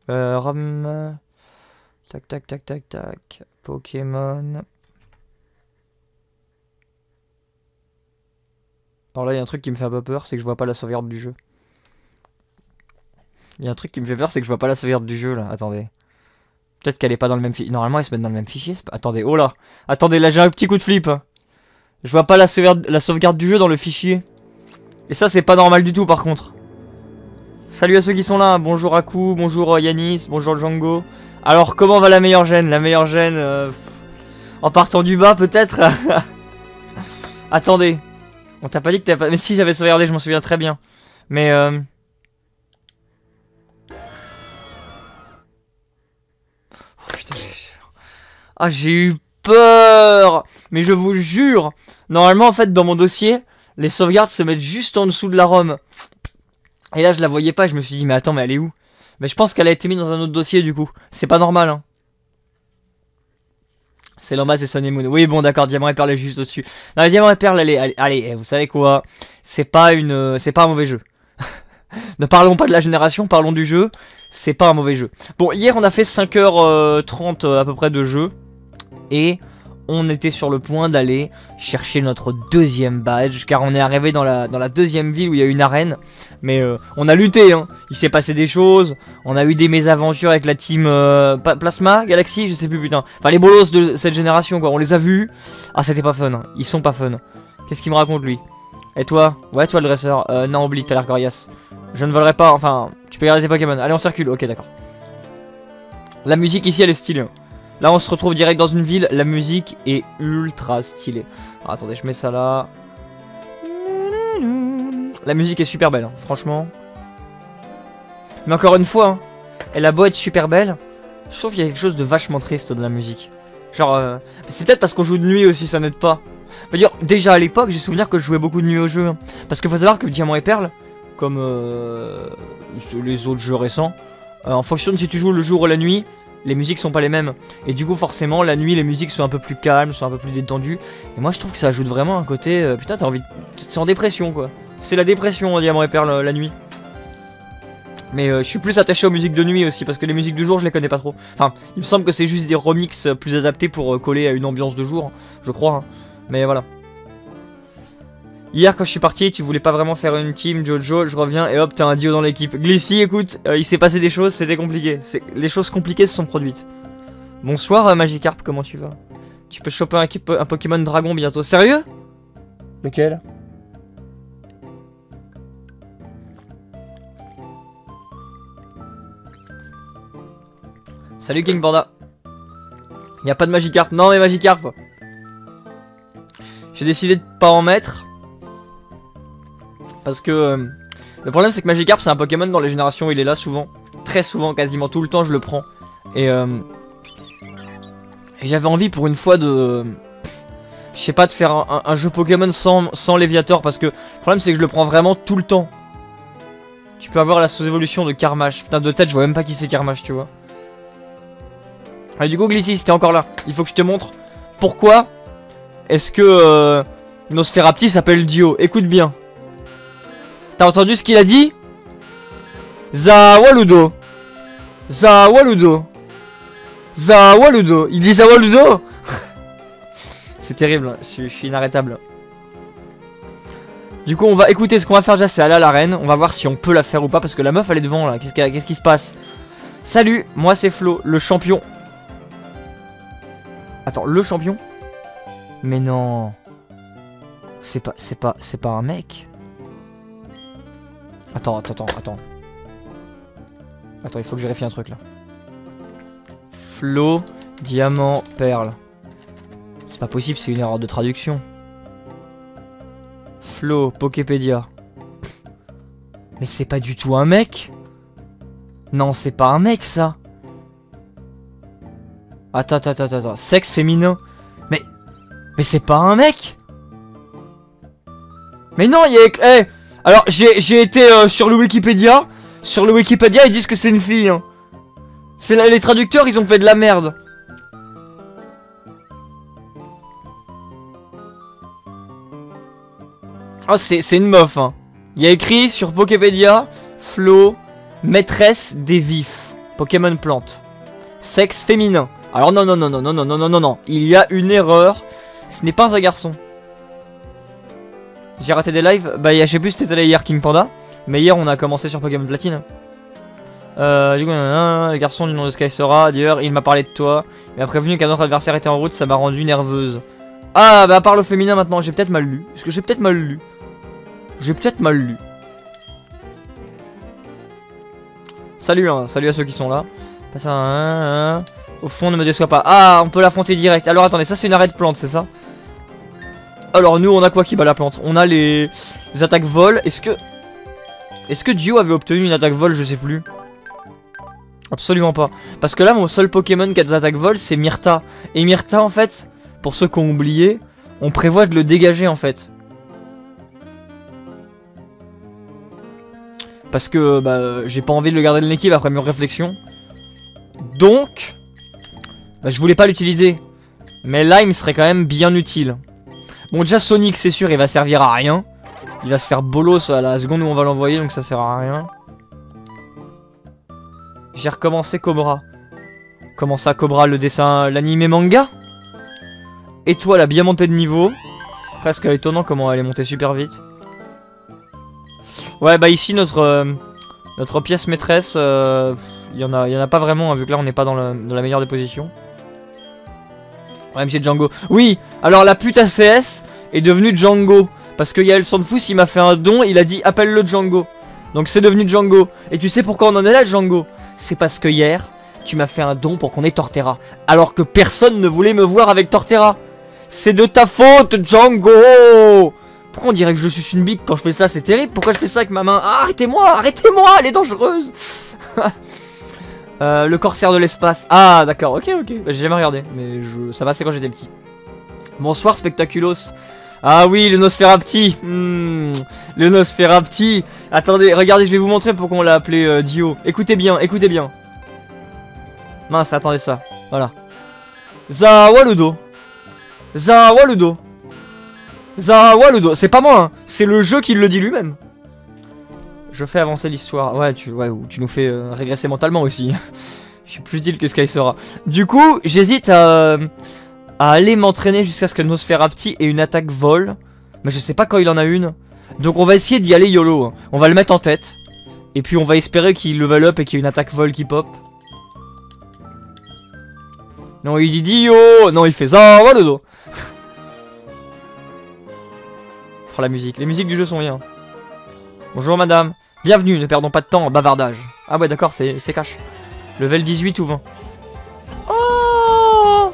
Ram... Tac, tac, tac, tac, tac. Pokémon. Alors là, il y a un truc qui me fait un peu peur, c'est que je vois pas la sauvegarde du jeu. Il y a un truc qui me fait peur, c'est que je vois pas la sauvegarde du jeu là. Attendez. Peut-être qu'elle est pas dans le même fichier. Normalement, elle se met dans le même fichier. Attendez, oh là. Attendez, là j'ai un petit coup de flip. Je vois pas la sauvegarde du jeu dans le fichier. Et ça, c'est pas normal du tout par contre. Salut à ceux qui sont là. Bonjour Aku, bonjour Yanis, bonjour Django. Alors, comment va la meilleure gêne? La meilleure gêne. En partant du bas, peut-être. Attendez. On t'a pas dit que t'avais pas. Mais si, j'avais sauvegardé, je m'en souviens très bien. Mais oh, putain, j'ai eu peur. Mais je vous jure. Normalement, en fait, dans mon dossier, les sauvegardes se mettent juste en dessous de la ROM. Et là, je la voyais pas. Je me suis dit, mais attends, mais elle est où? Mais je pense qu'elle a été mise dans un autre dossier, du coup. C'est pas normal, hein. C'est Lambas et Sun et Moon. Oui, bon, d'accord, Diamant et Perle est juste au-dessus. Non, Diamant et Perle, allez, vous savez quoi? C'est pas un mauvais jeu. Ne parlons pas de la génération, parlons du jeu. C'est pas un mauvais jeu. Bon, hier, on a fait 5h30 à peu près de jeu. Et on était sur le point d'aller chercher notre deuxième badge. Car on est arrivé dans la deuxième ville où il y a une arène. Mais on a lutté, hein. Il s'est passé des choses. On a eu des mésaventures avec la team Plasma, Galaxy, je sais plus, putain. Enfin, les bolos de cette génération, quoi. On les a vus. Ah, c'était pas fun. Hein. Ils sont pas fun. Qu'est-ce qu'il me raconte, lui? Et toi? Ouais, toi, le dresseur. Non, oublie, t'as l'air coriace. Je ne volerai pas. Enfin, tu peux garder tes Pokémon. Allez, on circule. Ok, d'accord. La musique ici, elle est stylée. Là, on se retrouve direct dans une ville. La musique est ultra stylée. Alors, attendez, je mets ça là. La musique est super belle, hein, franchement. Mais encore une fois, hein, elle a beau être super belle, je trouve qu'il y a quelque chose de vachement triste dans la musique. Genre, c'est peut-être parce qu'on joue de nuit aussi, ça n'aide pas. Mais dire, déjà à l'époque, j'ai souvenir que je jouais beaucoup de nuit au jeu. Hein, parce qu'il faut savoir que Diamant et Perle, comme les autres jeux récents, en fonction de si tu joues le jour ou la nuit, les musiques sont pas les mêmes. Et du coup, forcément, la nuit, les musiques sont un peu plus calmes, sont un peu plus détendues. Et moi, je trouve que ça ajoute vraiment un côté... putain, t'as envie... C'est en dépression, quoi. C'est la dépression, Diamant et Perle, la nuit. Mais je suis plus attaché aux musiques de nuit aussi, parce que les musiques du jour, je les connais pas trop. Enfin, il me semble que c'est juste des remixes plus adaptés pour coller à une ambiance de jour, je crois. Hein. Mais voilà. Hier, quand je suis parti, tu voulais pas vraiment faire une team, Jojo, je reviens et hop, t'as un duo dans l'équipe. Glissy, écoute, il s'est passé des choses, c'était compliqué. Les choses compliquées se sont produites. Bonsoir, Magikarp, comment tu vas? Tu peux choper un Pokémon Dragon bientôt. Sérieux? Lequel? Salut King Panda. Y'a pas de Magikarp. Non mais Magikarp. J'ai décidé de pas en mettre. Parce que le problème c'est que Magikarp c'est un Pokémon dans les générations où il est là souvent. Très souvent, quasiment tout le temps je le prends. Et j'avais envie pour une fois de... Je sais pas, de faire un jeu Pokémon sans Léviator. Parce que le problème c'est que je le prends vraiment tout le temps. Tu peux avoir la sous-évolution de Carmash. Putain, de tête je vois même pas qui c'est Carmash, tu vois. Allez, du coup, Glissy, si t'es encore là, il faut que je te montre pourquoi est-ce que Nosferapti s'appelle Dio. Écoute bien. T'as entendu ce qu'il a dit? Zawaludo. Zawaludo. Zawaludo. Il dit Zawaludo. C'est terrible, je suis inarrêtable. Du coup, on va écouter ce qu'on va faire déjà, c'est aller à l'arène. On va voir si on peut la faire ou pas, parce que la meuf, elle est devant, là. Qu'est-ce qui se passe? Salut, moi c'est Flo, le champion. Attends, le champion? Mais non. C'est pas un mec. Attends. Attends, il faut que je vérifie un truc là. Flo, diamant, perle. C'est pas possible, c'est une erreur de traduction. Flo, Poképédia. Mais c'est pas du tout un mec. Non, c'est pas un mec ça. Attends. Sexe féminin. Mais c'est pas un mec. Mais non, il y a... Hey, alors, j'ai été sur le Wikipédia. Sur le Wikipédia, ils disent que c'est une fille. Hein. Les traducteurs, ils ont fait de la merde. Oh, c'est une meuf. Hein. Il y a écrit sur Wikipédia, Flo, maîtresse des vifs. Pokémon plante. Sexe féminin. Alors non, non, non, non, non, non, non, non, non, non. Il y a une erreur. Ce n'est pas un garçon. J'ai raté des lives. Bah, je sais plus si t'étais là hier, King Panda. Mais hier, on a commencé sur Pokémon Platine. Du coup, le garçon du nom de Skysora. D'ailleurs, il m'a parlé de toi. Il m'a prévenu qu'un autre adversaire était en route. Ça m'a rendu nerveuse. Ah, bah, parle au féminin maintenant. J'ai peut-être mal lu. Parce que j'ai peut-être mal lu. J'ai peut-être mal lu. Salut, hein. Salut à ceux qui sont là. Passe un. Au fond, ne me déçois pas. Ah, on peut l'affronter direct. Alors, attendez, ça, c'est une arrêt de plante, c'est ça? Alors, nous, on a quoi qui bat la plante? On a les attaques vol. Est-ce que Dio avait obtenu une attaque vol? Je sais plus. Absolument pas. Parce que là, mon seul Pokémon qui a des attaques vol, c'est Myrta. Et Myrta, en fait, pour ceux qui ont oublié, on prévoit de le dégager, en fait. Parce que bah, j'ai pas envie de le garder dans l'équipe après mes réflexions. Donc, bah, je voulais pas l'utiliser. Mais là, il me serait quand même bien utile. Bon, déjà, Sonic, c'est sûr, il va servir à rien. Il va se faire bolos à la seconde où on va l'envoyer, donc ça sert à rien. J'ai recommencé Cobra. Comment ça, Cobra, le dessin, l'anime manga? Étoile a bien monté de niveau. Presque étonnant comment elle est montée super vite. Ouais, bah ici, notre pièce maîtresse, il y en a pas vraiment, hein, vu que là, on n'est pas dans la meilleure des positions. Ouais, monsieur Django. Oui, alors la pute ACS est devenue Django. Parce que Yael Sandfous, il m'a fait un don, il a dit appelle-le Django. Donc c'est devenu Django. Et tu sais pourquoi on en est là, Django? C'est parce que hier, tu m'as fait un don pour qu'on ait Torterra. Alors que personne ne voulait me voir avec Torterra. C'est de ta faute, Django! Pourquoi on dirait que je suis une bite quand je fais ça? C'est terrible. Pourquoi je fais ça avec ma main? Ah, arrêtez-moi, arrêtez-moi, elle est dangereuse. Le corsaire de l'espace. Ah, d'accord, ok, ok. Bah, j'ai jamais regardé, mais ça va, c'est quand j'étais petit. Bonsoir, Spectaculos. Ah oui, le Nosferapti. Le Nosferapti. Attendez, regardez, je vais vous montrer pourquoi on l'a appelé Dio. Écoutez bien, écoutez bien. Mince, attendez ça. Voilà. Zawaludo. Zawaludo. Zawaludo. C'est pas moi, hein. C'est le jeu qui le dit lui-même. Je fais avancer l'histoire. Ouais, tu nous fais régresser mentalement aussi. Je suis plus utile que Skysora. Du coup, j'hésite à aller m'entraîner jusqu'à ce que Nosferapti ait une attaque vol. Mais je sais pas quand il en a une. Donc on va essayer d'y aller YOLO. Hein. On va le mettre en tête. Et puis on va espérer qu'il level up et qu'il y ait une attaque vol qui pop. Non, il dit Dio. Non, il fait ça. Voilà le dos. Oh, la musique. Les musiques du jeu sont bien. Bonjour madame. Bienvenue, ne perdons pas de temps en bavardage. Ah ouais, d'accord, c'est cash. Level 18 ou 20. Oh,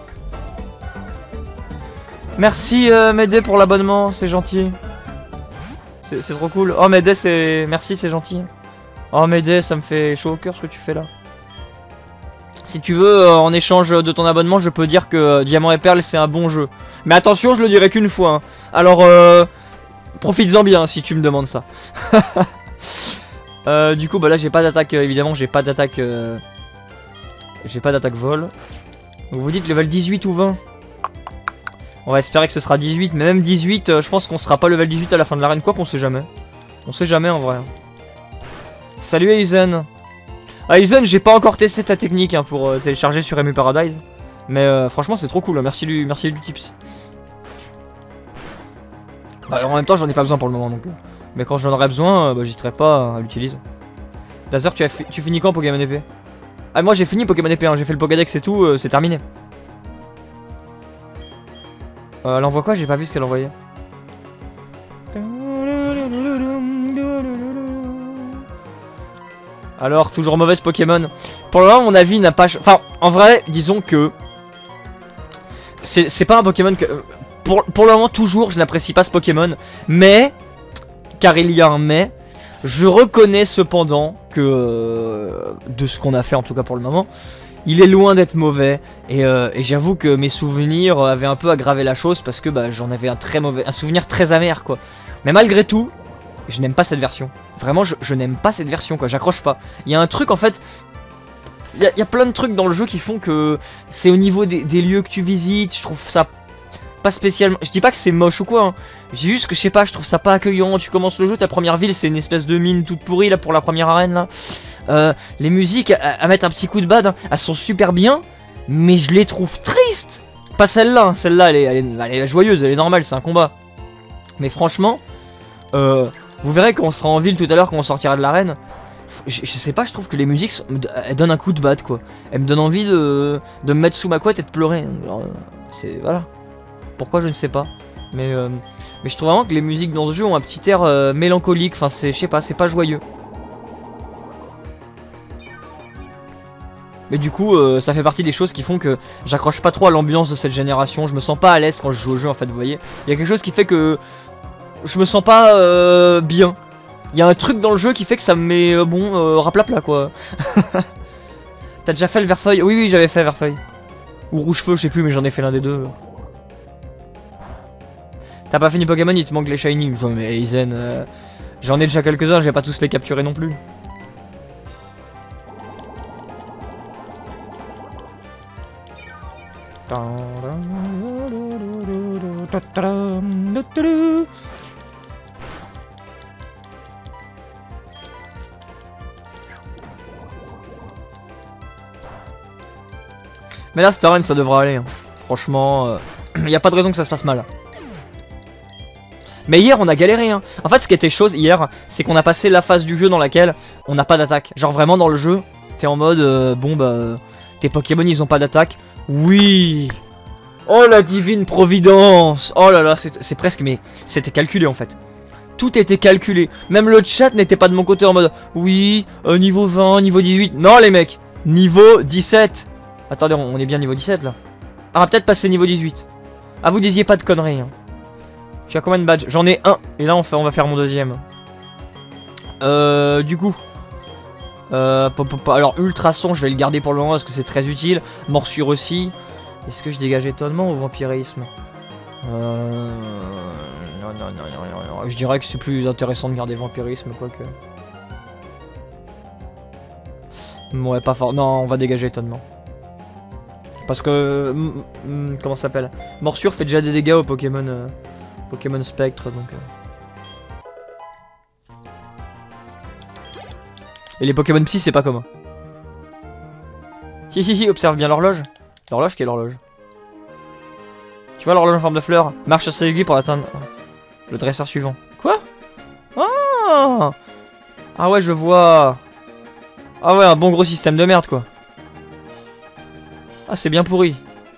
merci Médé pour l'abonnement, c'est gentil. C'est trop cool. Oh Médé, c'est... Merci, c'est gentil. Oh Médé, ça me fait chaud au cœur ce que tu fais là. Si tu veux, en échange de ton abonnement, je peux dire que Diamant et Perle, c'est un bon jeu. Mais attention, je le dirai qu'une fois. Hein. Alors, profites-en bien si tu me demandes ça. Du coup, bah là, j'ai pas d'attaque, évidemment, j'ai pas d'attaque... J'ai pas d'attaque vol. Donc vous dites level 18 ou 20? On va espérer que ce sera 18, mais même 18, je pense qu'on sera pas level 18 à la fin de l'arène. Quoi qu'on sait jamais. On sait jamais en vrai. Salut Aizen. Aizen, j'ai pas encore testé ta technique hein, pour télécharger sur Emu Paradise. Mais franchement, c'est trop cool. Hein. Merci du tips. Bah, en même temps, j'en ai pas besoin pour le moment. Donc, mais quand j'en aurai besoin, bah, j'hésiterai pas à l'utiliser. Dazer, tu finis quand Pokémon épée? Ah, moi j'ai fini Pokémon épée, hein. J'ai fait le Pokédex et tout, c'est terminé. Elle envoie quoi? J'ai pas vu ce qu'elle envoyait. Alors, toujours mauvaise Pokémon. Pour le moment, mon avis n'a pas... Enfin, en vrai, disons que... C'est pas un Pokémon que... Pour le moment, toujours, je n'apprécie pas ce Pokémon. Mais... Car il y a un mais... Je reconnais cependant que... de ce qu'on a fait, en tout cas pour le moment... Il est loin d'être mauvais. Et j'avoue que mes souvenirs avaient un peu aggravé la chose. Parce que bah, j'en avais un souvenir très amer, quoi. Mais malgré tout... Je n'aime pas cette version. Vraiment, je n'aime pas cette version, quoi. J'accroche pas. Il y a un truc, en fait... Il y a plein de trucs dans le jeu qui font que... C'est au niveau des lieux que tu visites. Je trouve ça pas spécialement... Je dis pas que c'est moche ou quoi, hein. J'ai juste que, je sais pas, je trouve ça pas accueillant. Tu commences le jeu, ta première ville, c'est une espèce de mine toute pourrie, là, pour la première arène, là. Les musiques, à mettre un petit coup de bad, hein, elles sont super bien, mais je les trouve tristes. Pas celle-là, hein. Celle-là, elle est joyeuse, elle est normale, c'est un combat. Mais franchement, vous verrez quand on sera en ville tout à l'heure, quand on sortira de l'arène. Je sais pas, je trouve que les musiques elles donnent un coup de bad quoi. Elles me donnent envie de me mettre sous ma couette et de pleurer. C'est voilà. Pourquoi je ne sais pas. Mais je trouve vraiment que les musiques dans ce jeu ont un petit air mélancolique. Enfin je sais pas, c'est pas joyeux. Mais du coup ça fait partie des choses qui font que j'accroche pas trop à l'ambiance de cette génération. Je me sens pas à l'aise quand je joue au jeu en fait, vous voyez. Il y a quelque chose qui fait que je me sens pas bien. Il y a un truc dans le jeu qui fait que ça me met raplapla quoi. T'as déjà fait le Verfeuille? Oui, oui, j'avais fait Verfeuille. Ou Rouge-Feu, je sais plus, mais j'en ai fait l'un des deux. T'as pas fini Pokémon, il te manque les Shiny. Mais Aizen, j'en ai déjà quelques-uns, je vais pas tous les capturer non plus. Mais là, cette arène, ça devrait aller. Hein. Franchement, y a pas de raison que ça se passe mal. Mais hier, on a galéré. Hein. En fait, ce qui était chose hier, c'est qu'on a passé la phase du jeu dans laquelle on n'a pas d'attaque. Genre vraiment dans le jeu, t'es en mode, bon bah, tes Pokémon, ils ont pas d'attaque. Oui. Oh la divine providence. Oh là là, c'est presque, mais c'était calculé en fait. Tout était calculé. Même le chat n'était pas de mon côté en mode, oui, niveau 20, niveau 18. Non les mecs, niveau 17. Attendez, on est bien niveau 17 là. On va peut-être passer niveau 18. Ah, vous disiez pas de conneries. Hein. Tu as combien de badges? J'en ai un. Et là, on va faire mon deuxième. Du coup. Alors, ultrason, je vais le garder pour le moment parce que c'est très utile. Morsure aussi. Est-ce que je dégage étonnement ou vampirisme? Non. Je dirais que c'est plus intéressant de garder vampirisme, quoique. Ouais, pas fort. Non, on va dégager étonnement. Parce que... comment ça s'appelle? Morsure fait déjà des dégâts aux Pokémon... Pokémon Spectre, donc... Et les Pokémon Psy, c'est pas commun. Hihihi, observe bien l'horloge. L'horloge, quelle horloge? Tu vois l'horloge en forme de fleur? Marche sur ses aiguilles pour atteindre le dresseur suivant. Quoi? Ah! Ah ouais, je vois. Ah ouais, un bon gros système de merde, quoi. Ah, c'est bien pourri.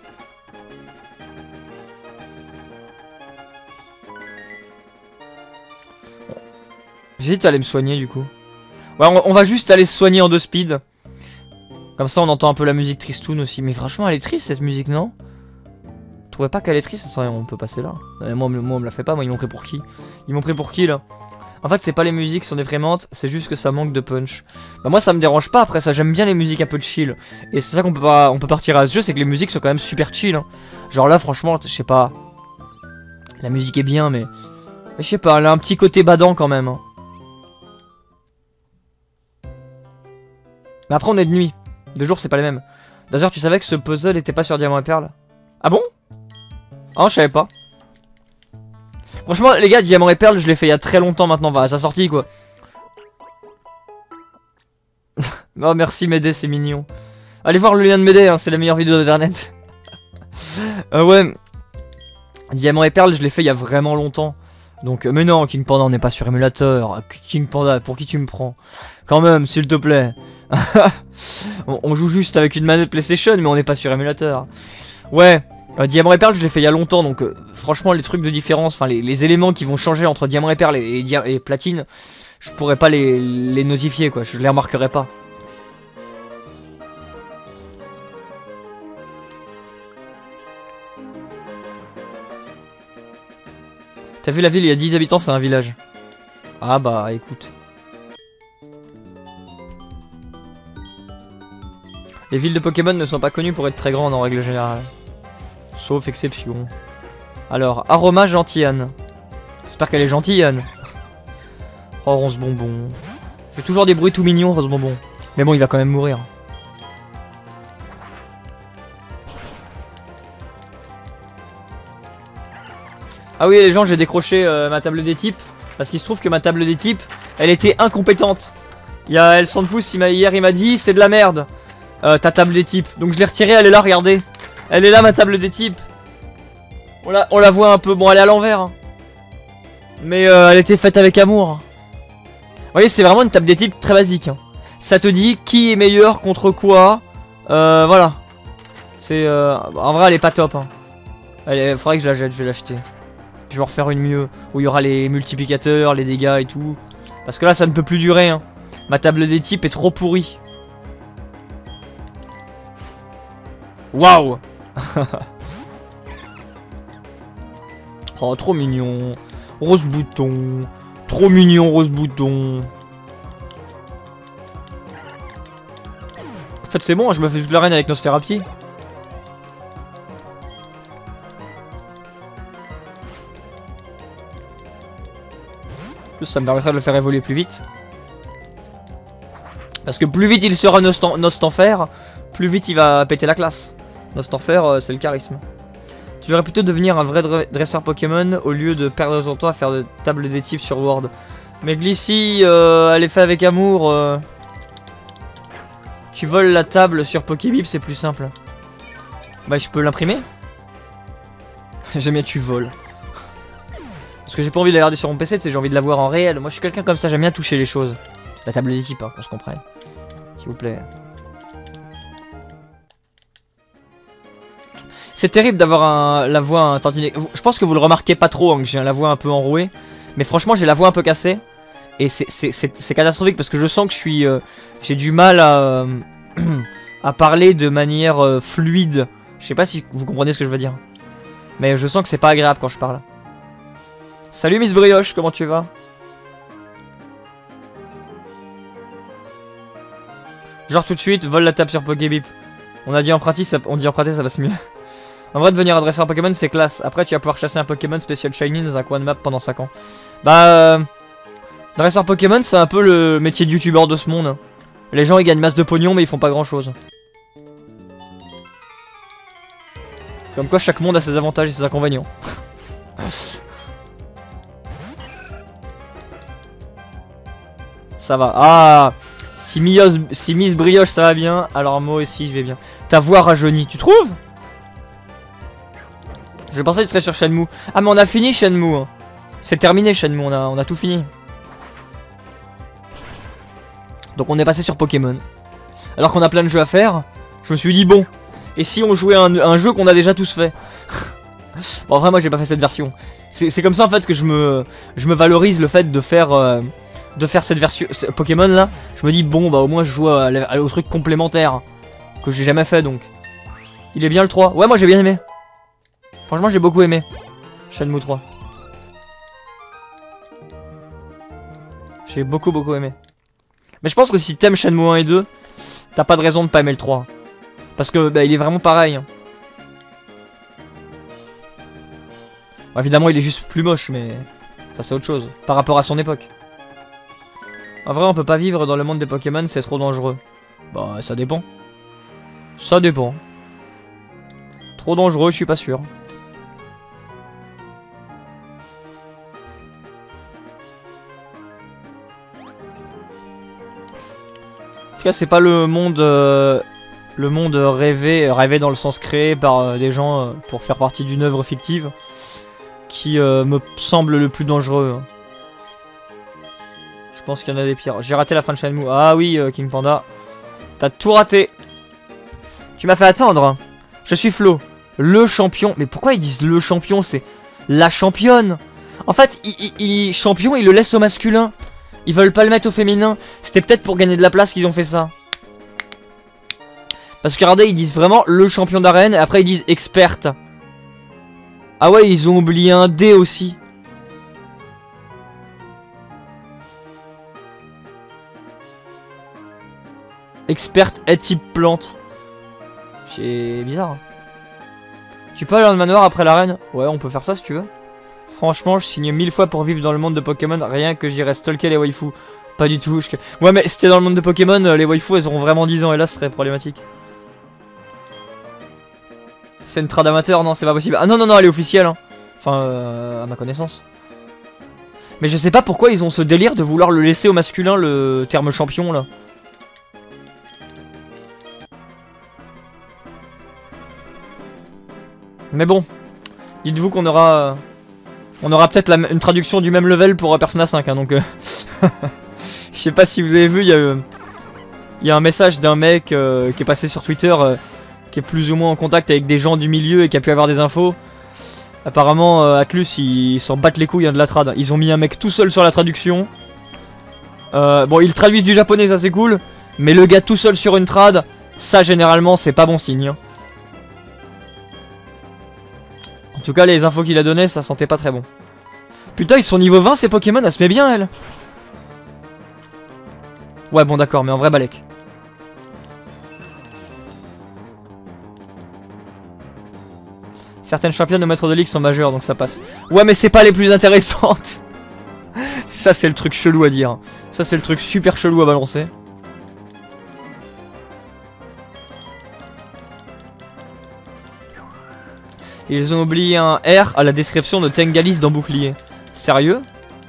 J'hésite à aller me soigner, du coup. Ouais, on va juste aller se soigner en 2 speed. Comme ça, on entend un peu la musique tristoun aussi. Mais franchement, elle est triste, cette musique, non? Vous trouvez pas qu'elle est triste? On peut passer là. Moi, on me la fait pas. Moi, ils m'ont pris pour qui? Ils m'ont pris pour qui, là? En fait, c'est pas les musiques qui sont déprimantes, c'est juste que ça manque de punch. Bah moi, ça me dérange pas après ça, j'aime bien les musiques un peu de chill. Et c'est ça qu'on peut partir à ce jeu, c'est que les musiques sont quand même super chill. Hein. Genre là, franchement, je sais pas. La musique est bien, mais je sais pas, elle a un petit côté badant quand même. Hein. Mais après, on est de nuit. De jour, c'est pas les mêmes. D'ailleurs, tu savais que ce puzzle était pas sur Diamant et Perle? Ah bon? Ah, je savais pas. Franchement, les gars, Diamant et Perle, je l'ai fait il y a très longtemps maintenant, à sa sortie, quoi. Oh, merci Médée, c'est mignon. Allez voir le lien de Médée, hein, c'est la meilleure vidéo d'internet. Ouais. Diamant et Perle, je l'ai fait il y a vraiment longtemps. Donc, mais non, King Panda, on n'est pas sur émulateur. King Panda, pour qui tu me prends? Quand même, s'il te plaît. on joue juste avec une manette PlayStation, mais on n'est pas sur émulateur. Ouais. Diamant et Perle, je l'ai fait il y a longtemps, donc franchement, les trucs de différence, enfin les éléments qui vont changer entre Diamant et Perle et Platine, je pourrais pas les notifier, quoi, je les remarquerai pas. T'as vu la ville, il y a 10 habitants, c'est un village. Ah bah, écoute. Les villes de Pokémon ne sont pas connues pour être très grandes en règle générale. Sauf exception. Alors, Aroma Gentille-Anne. J'espère qu'elle est gentille, Anne. Oh, Rose Bonbon. Il fait toujours des bruits tout mignons, Rose Bonbon. Mais bon, il va quand même mourir. Ah oui les gens, j'ai décroché ma table des types. Parce qu'il se trouve que ma table des types, elle était incompétente. Il y a El Sandfous, hier il m'a dit c'est de la merde ta table des types. Donc je l'ai retirée, elle est là, regardez. Elle est là ma table des types. On la voit un peu, bon elle est à l'envers hein. Mais elle était faite avec amour. Vous voyez c'est vraiment une table des types très basique hein. Ça te dit qui est meilleur contre quoi. Voilà. C'est en vrai elle est pas top hein. Faudrait que je la jette, je vais l'acheter. Je vais en refaire une mieux, où il y aura les multiplicateurs, les dégâts et tout. Parce que là ça ne peut plus durer hein. Ma table des types est trop pourrie. Waouh. Oh trop mignon. Rose bouton. Trop mignon rose bouton. En fait c'est bon, je me fais toute l'arène avec Nosferapti. En plus ça me permettra de le faire évoluer plus vite. Parce que plus vite il sera Nostanfer, plus vite il va péter la classe. Nostanfer c'est le charisme. Tu devrais plutôt devenir un vrai dresseur Pokémon au lieu de perdre ton temps à faire de table des types sur Word. Mais Glissy, elle est faite avec amour. Tu voles la table sur Pokébip, c'est plus simple. Bah je peux l'imprimer. J'aime bien tu voles. Parce que j'ai pas envie de la garder sur mon PC, j'ai envie de la voir en réel. Moi je suis quelqu'un comme ça, j'aime bien toucher les choses. La table des types, hein, qu'on se comprenne. S'il vous plaît. C'est terrible d'avoir la voix un tantinet. Je pense que vous le remarquez pas trop, hein, que j'ai la voix un peu enrouée. Mais franchement, j'ai la voix un peu cassée. Et c'est catastrophique parce que je sens que je suis... j'ai du mal à, à parler de manière fluide. Je sais pas si vous comprenez ce que je veux dire. Mais je sens que c'est pas agréable quand je parle. Salut Miss Brioche, comment tu vas? Genre tout de suite, vole la table sur Pokébip. On a dit emprunter, ça passe mieux. En vrai, devenir adresseur Pokémon, c'est classe. Après, tu vas pouvoir chasser un Pokémon spécial Shiny dans un coin de map pendant 5 ans. Bah, dresseur Pokémon, c'est un peu le métier de youtubeur de ce monde. Les gens, ils gagnent masse de pognon, mais ils font pas grand chose. Comme quoi, chaque monde a ses avantages et ses inconvénients. Ça va. Ah, si Miss Brioche ça va bien, alors moi aussi je vais bien. Ta voix rajeunie, tu trouves? Je pensais que tu serais sur Shenmue. Ah mais on a fini Shenmue hein. C'est terminé Shenmue, on a tout fini. Donc on est passé sur Pokémon. Alors qu'on a plein de jeux à faire, je me suis dit bon, et si on jouait un jeu qu'on a déjà tous fait? Bon en vrai moi j'ai pas fait cette version. C'est comme ça en fait que je me valorise le fait de faire cette version Pokémon là. Je me dis bon bah au moins je joue au truc complémentaire que j'ai jamais fait donc. Il est bien le 3. Ouais moi j'ai bien aimé. Franchement j'ai beaucoup aimé Shenmue 3. J'ai beaucoup aimé. Mais je pense que si t'aimes Shenmue 1 et 2, t'as pas de raison de pas aimer le 3. Parce que bah, il est vraiment pareil hein. Bon, évidemment il est juste plus moche mais ça c'est autre chose par rapport à son époque. En vrai on peut pas vivre dans le monde des Pokémon, c'est trop dangereux. Bah ça dépend. Ça dépend. Trop dangereux je suis pas sûr. En tout cas c'est pas le monde rêvé dans le sens créé par des gens pour faire partie d'une œuvre fictive qui me semble le plus dangereux. Je pense qu'il y en a des pires. J'ai raté la fin de Shenmue. Ah oui King Panda. T'as tout raté. Tu m'as fait attendre. Je suis Flo. Le champion. Mais pourquoi ils disent le champion? C'est la championne. En fait champion il le laisse au masculin. Ils veulent pas le mettre au féminin. C'était peut-être pour gagner de la place qu'ils ont fait ça. Parce que regardez, ils disent vraiment le champion d'arène. Et après ils disent experte. Ah ouais, ils ont oublié un D aussi. Experte est type plante. C'est bizarre. Tu peux aller dans le manoir après l'arène? Ouais, on peut faire ça si tu veux. Franchement, je signe 1000 fois pour vivre dans le monde de Pokémon, rien que j'irai stalker les waifus. Pas du tout. Ouais, mais si t'es dans le monde de Pokémon, les waifus elles auront vraiment 10 ans et là ce serait problématique. C'est une trad amateur? Non, c'est pas possible. Ah non, elle est officielle. Hein. Enfin, à ma connaissance. Mais je sais pas pourquoi ils ont ce délire de vouloir le laisser au masculin, le terme champion, là. Mais bon, dites-vous qu'on aura... on aura peut-être une traduction du même level pour Persona 5, hein, donc... je sais pas si vous avez vu, il y a un message d'un mec qui est passé sur Twitter, qui est plus ou moins en contact avec des gens du milieu et qui a pu avoir des infos. Apparemment, Atlus, ils s'en battent les couilles, hein, de la trad. Ils ont mis un mec tout seul sur la traduction. Bon, ils traduisent du japonais, ça c'est cool. Mais le gars tout seul sur une trad, ça généralement c'est pas bon signe, hein. En tout cas, les infos qu'il a données, ça sentait pas très bon. Putain, ils sont niveau 20 ces Pokémon, elle se met bien elle. Ouais, bon d'accord, mais en vrai balèque. Certaines championnes au maître de ligue sont majeures, donc ça passe. Ouais, mais c'est pas les plus intéressantes. Ça, c'est le truc chelou à dire. Ça, c'est le truc super chelou à balancer. Ils ont oublié un R à la description de Tengalis dans Bouclier. Sérieux?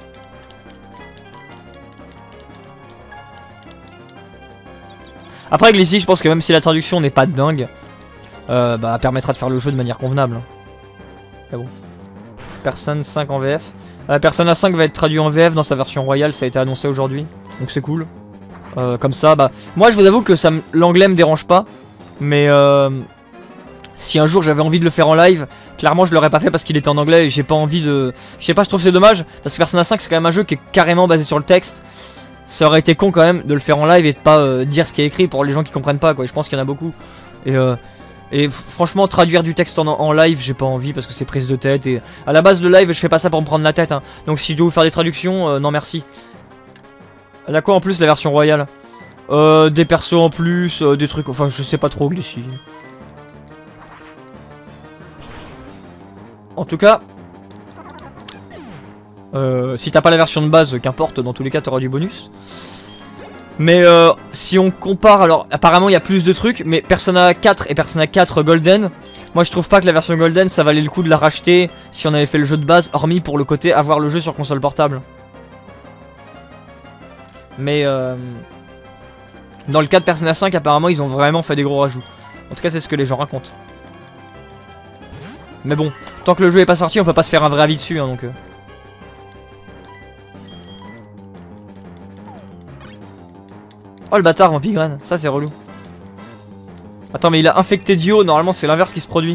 Après, ici, je pense que même si la traduction n'est pas dingue, bah, permettra de faire le jeu de manière convenable. Mais bon. Persona 5 en VF. Persona 5 va être traduit en VF dans sa version royale, ça a été annoncé aujourd'hui. Donc c'est cool. Comme ça, bah... moi, je vous avoue que l'anglais me dérange pas. Mais si un jour j'avais envie de le faire en live, clairement je l'aurais pas fait parce qu'il était en anglais et j'ai pas envie de... Je sais pas, je trouve c'est dommage. Parce que Persona 5 c'est quand même un jeu qui est carrément basé sur le texte. Ça aurait été con quand même de le faire en live et de pas dire ce qui est écrit pour les gens qui comprennent pas, quoi. Et je pense qu'il y en a beaucoup. Et franchement, traduire du texte en live, j'ai pas envie parce que c'est prise de tête. Et à la base, le live, je fais pas ça pour me prendre la tête, hein. Donc si je dois vous faire des traductions, non merci. Elle a quoi en plus la version royale? Des persos en plus, des trucs. Enfin, je sais pas trop, Glissy. En tout cas, si t'as pas la version de base, qu'importe, dans tous les cas, t'auras du bonus. Mais si on compare, alors apparemment il y a plus de trucs, mais Persona 4 et Persona 4 Golden, moi je trouve pas que la version Golden ça valait le coup de la racheter si on avait fait le jeu de base, hormis pour le côté avoir le jeu sur console portable. Mais dans le cas de Persona 5 apparemment ils ont vraiment fait des gros rajouts. En tout cas c'est ce que les gens racontent. Mais bon, tant que le jeu est pas sorti on peut pas se faire un vrai avis dessus, hein, donc... Oh le bâtard Vampigraine, ça c'est relou. Attends mais il a infecté Dio, normalement c'est l'inverse qui se produit.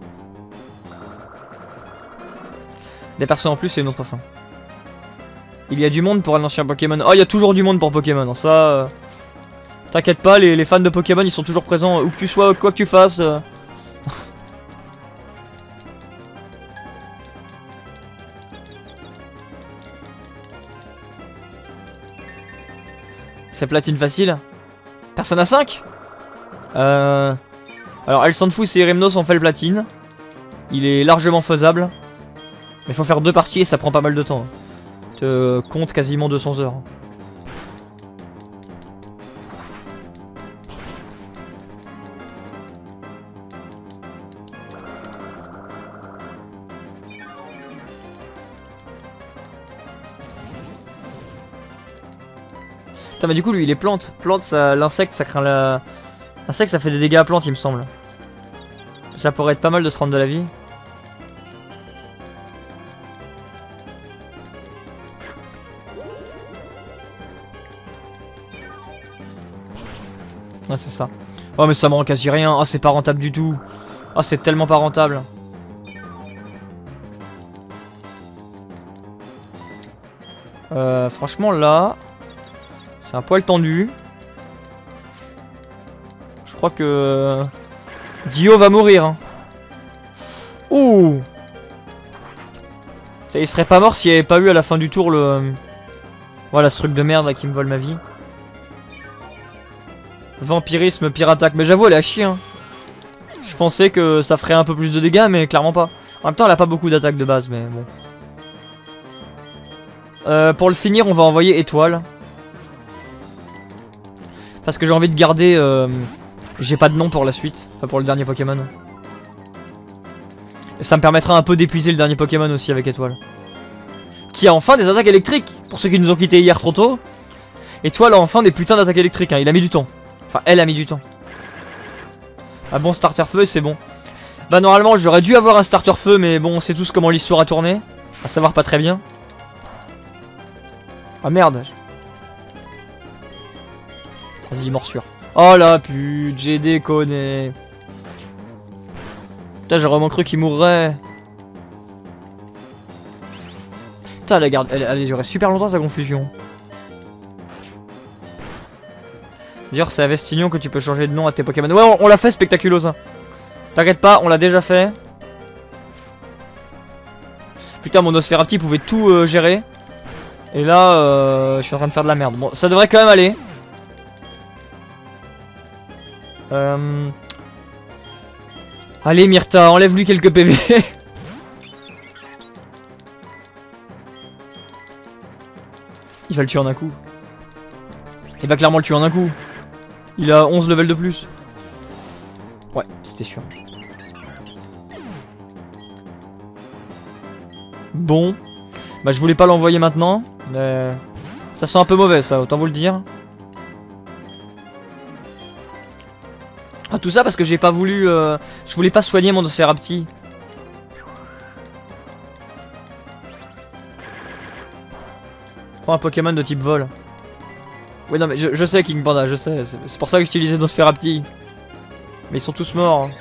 Des persos en plus c'est une autre fin. Il y a du monde pour un ancien Pokémon. Oh il y a toujours du monde pour Pokémon, ça... T'inquiète pas, les fans de Pokémon ils sont toujours présents où que tu sois, quoi que tu fasses. C'est platine facile. Persona 5 alors elle s'en fout si Erimnos ont fait le platine. Il est largement faisable. Mais faut faire 2 parties et ça prend pas mal de temps. Te compte quasiment 200 heures. Putain mais du coup lui il est plante. Plante ça, l'insecte ça craint la... L'insecte ça fait des dégâts à plante il me semble. Ça pourrait être pas mal de se rendre de la vie. Ouais c'est ça. Oh mais ça me rend quasi rien. Oh c'est pas rentable du tout. Oh c'est tellement pas rentable. Franchement là... C'est un poil tendu. Je crois que... Dio va mourir. Hein. Ouh. Il serait pas mort s'il n'y avait pas eu à la fin du tour le... Voilà ce truc de merde là qui me vole ma vie. Vampirisme, pire-attaque. Mais j'avoue elle est à chier. Hein. Je pensais que ça ferait un peu plus de dégâts mais clairement pas. En même temps elle a pas beaucoup d'attaques de base mais bon. Pour le finir on va envoyer étoile. Parce que j'ai envie de garder... j'ai pas de nom pour la suite. Enfin pour le dernier Pokémon. Et ça me permettra un peu d'épuiser le dernier Pokémon aussi avec Étoile. Qui a enfin des attaques électriques. Pour ceux qui nous ont quittés hier trop tôt. Étoile a enfin des putains d'attaques électriques. Hein. Il a mis du temps. Enfin, elle a mis du temps. Ah bon, starter feu et c'est bon. Bah normalement j'aurais dû avoir un starter feu. Mais bon, on sait tous comment l'histoire a tourné. À savoir pas très bien. Ah merde. Vas-y, morsure. Oh la pute, j'ai déconné. Putain, j'ai vraiment cru qu'il mourrait. Putain, la garde, elle a duré super longtemps sa confusion. D'ailleurs, c'est à Vestignon que tu peux changer de nom à tes Pokémon. Ouais, on l'a fait, Spectaculosa. T'inquiète pas, on l'a déjà fait. Putain, mon Nosferapti pouvait tout gérer. Et là, je suis en train de faire de la merde. Bon, ça devrait quand même aller. Allez, Myrtha, enlève-lui quelques PV. Il va le tuer en un coup. Il va clairement le tuer en un coup. Il a 11 levels de plus. Ouais, c'était sûr. Bon. Bah je voulais pas l'envoyer maintenant. Mais ça sent un peu mauvais ça, autant vous le dire. Ah tout ça parce que j'ai pas voulu... je voulais pas soigner mon Nosferapti. Prends un Pokémon de type vol. Oui non mais je sais King Panda, je sais. C'est pour ça que j'utilisais Nosferapti. Mais ils sont tous morts. Hein.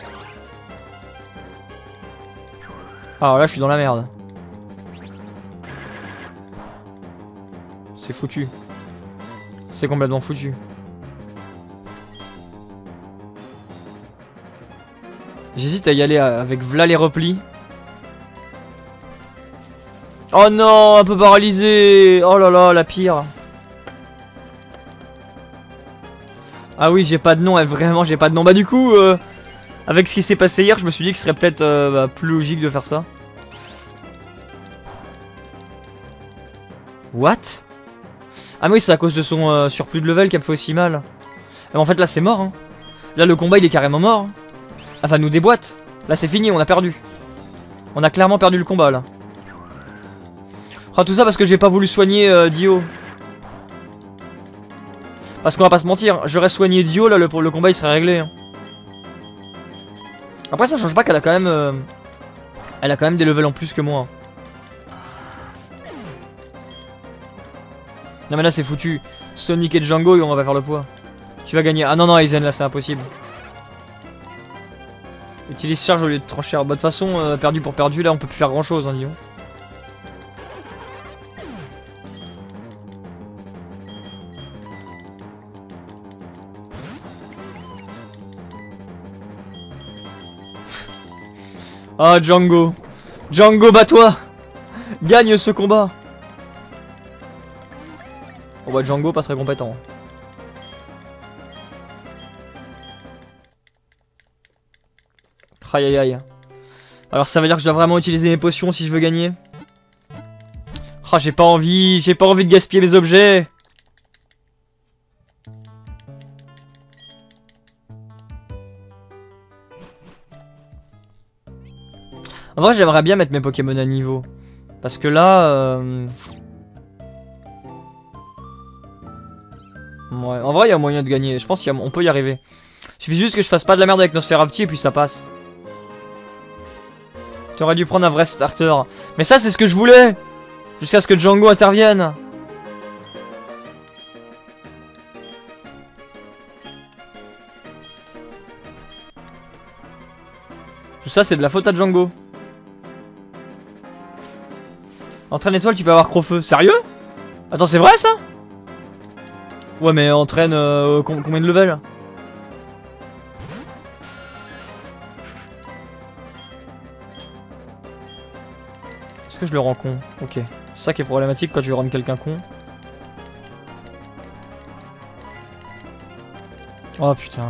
Alors là je suis dans la merde. C'est foutu. C'est complètement foutu. J'hésite à y aller avec v'là les replis. Oh non, un peu paralysé. Oh là là, la pire. Ah oui, j'ai pas de nom, vraiment j'ai pas de nom. Bah du coup, avec ce qui s'est passé hier, je me suis dit que ce serait peut-être plus logique de faire ça. What? Ah mais oui, c'est à cause de son surplus de level qu'elle me fait aussi mal. Mais en fait là c'est mort hein. Là le combat il est carrément mort hein. Elle va nous déboîte. Là c'est fini, on a perdu. On a clairement perdu le combat là. Oh, tout ça parce que j'ai pas voulu soigner Dio. Parce qu'on va pas se mentir, j'aurais soigné Dio là, le combat il serait réglé hein. Après ça change pas qu'elle a quand même elle a quand même des levels en plus que moi. Non mais là c'est foutu. Sonic et Django on va pas faire le poids. Tu vas gagner. Ah non non Aizen là c'est impossible. Utilise charge au lieu de trancher. Bah de toute façon perdu pour perdu là on peut plus faire grand chose hein disons. Ah Django. Django bats-toi. Gagne ce combat. Oh bah Django pas très compétent. Aïe aïe aïe. Alors ça veut dire que je dois vraiment utiliser mes potions si je veux gagner. Ah j'ai pas envie de gaspiller mes objets. En vrai j'aimerais bien mettre mes Pokémon à niveau. Parce que là... Ouais, en vrai il y a moyen de gagner, je pense qu'on peut y arriver. Il suffit juste que je fasse pas de la merde avec Nosferapti et puis ça passe. T'aurais dû prendre un vrai starter. Mais ça c'est ce que je voulais. Jusqu'à ce que Django intervienne. Tout ça c'est de la faute à Django. Entraîne étoile tu peux avoir Crofeu. Sérieux? Attends c'est vrai ça? Ouais mais entraîne combien de levels? Est-ce que je le rends con? Ok. C'est ça qui est problématique quand tu veux rendre quelqu'un con. Oh putain.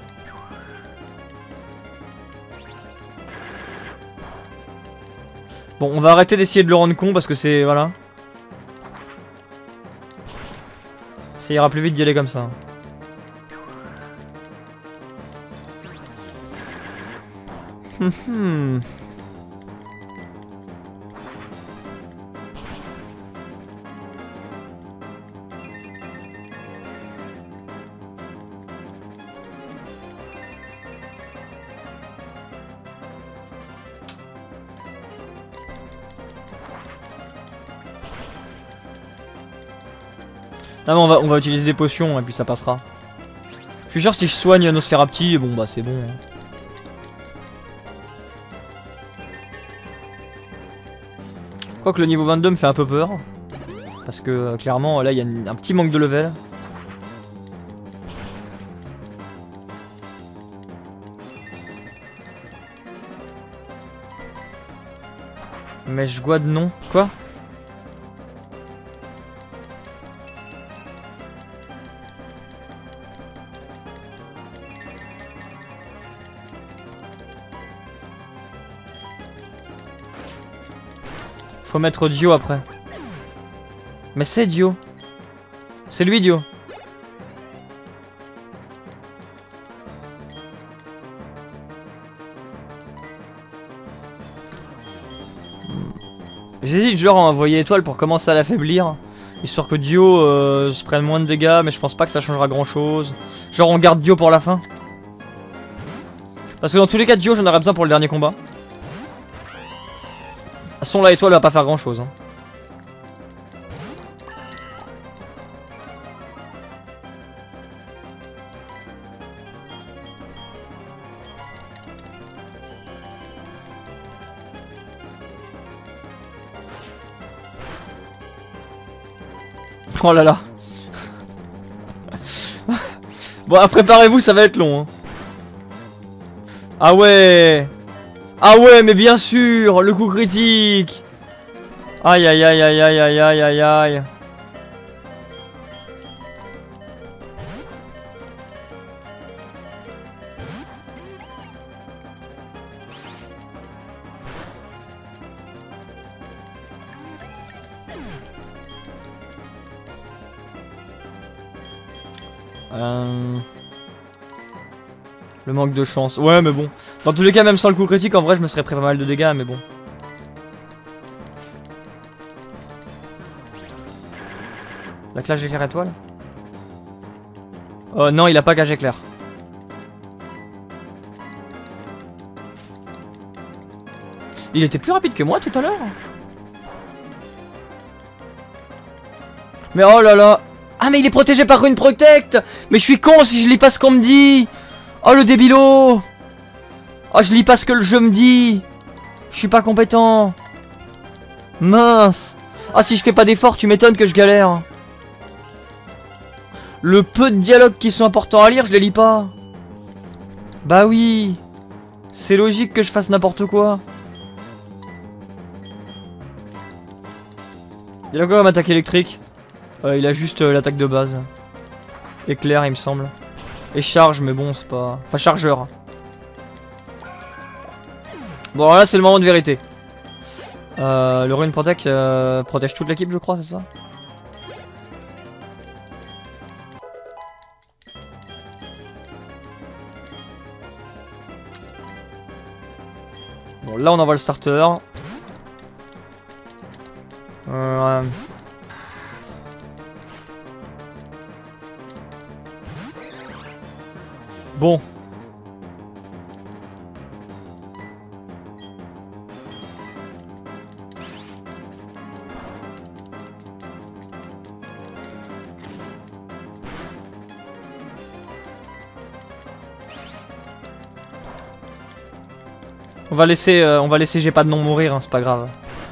Bon on va arrêter d'essayer de le rendre con parce que c'est... Voilà. Ça ira plus vite d'y aller comme ça. Non mais on va utiliser des potions et puis ça passera. Je suis sûr si je soigne Nosferapti, bon bah c'est bon. Hein. Quoique le niveau 22 me fait un peu peur. Parce que clairement là il y a un petit manque de level. Mais je guade non. Quoi? Faut mettre Dio après. Mais c'est Dio. C'est lui Dio. J'hésite genre à envoyer étoile pour commencer à l'affaiblir. Histoire que Dio se prenne moins de dégâts, mais je pense pas que ça changera grand chose. Genre on garde Dio pour la fin. Parce que dans tous les cas Dio j'en aurais besoin pour le dernier combat. De toute façon la étoile va pas faire grand chose. Hein. Oh là là. Bon, préparez-vous, ça va être long. Hein. Ah ouais. Ah ouais, mais bien sûr, le coup critique. Aïe aïe aïe aïe aïe aïe aïe aïe aïe. Le manque de chance. Ouais, mais bon. Dans tous les cas, même sans le coup critique, en vrai, je me serais pris pas mal de dégâts, mais bon. La cage éclair étoile. Oh non, il a pas cage éclair. Il était plus rapide que moi tout à l'heure. Mais oh là là. Ah mais il est protégé par une protect. Mais je suis con si je lis pas ce qu'on me dit. Oh le débilo. Oh je lis pas ce que le jeu me dit. Je suis pas compétent. Mince. Ah si je fais pas d'effort tu m'étonnes que je galère. Le peu de dialogues qui sont importants à lire je les lis pas. Bah oui. C'est logique que je fasse n'importe quoi. Il a quoi comme attaque électrique? Il a juste l'attaque de base. Éclair il me semble. Et charge mais bon c'est pas... Enfin chargeur. Bon là c'est le moment de vérité. Le Rune Protect protège toute l'équipe je crois c'est ça? Bon là on envoie le starter. Bon. On va laisser j'ai pas de nom mourir, hein, c'est pas grave.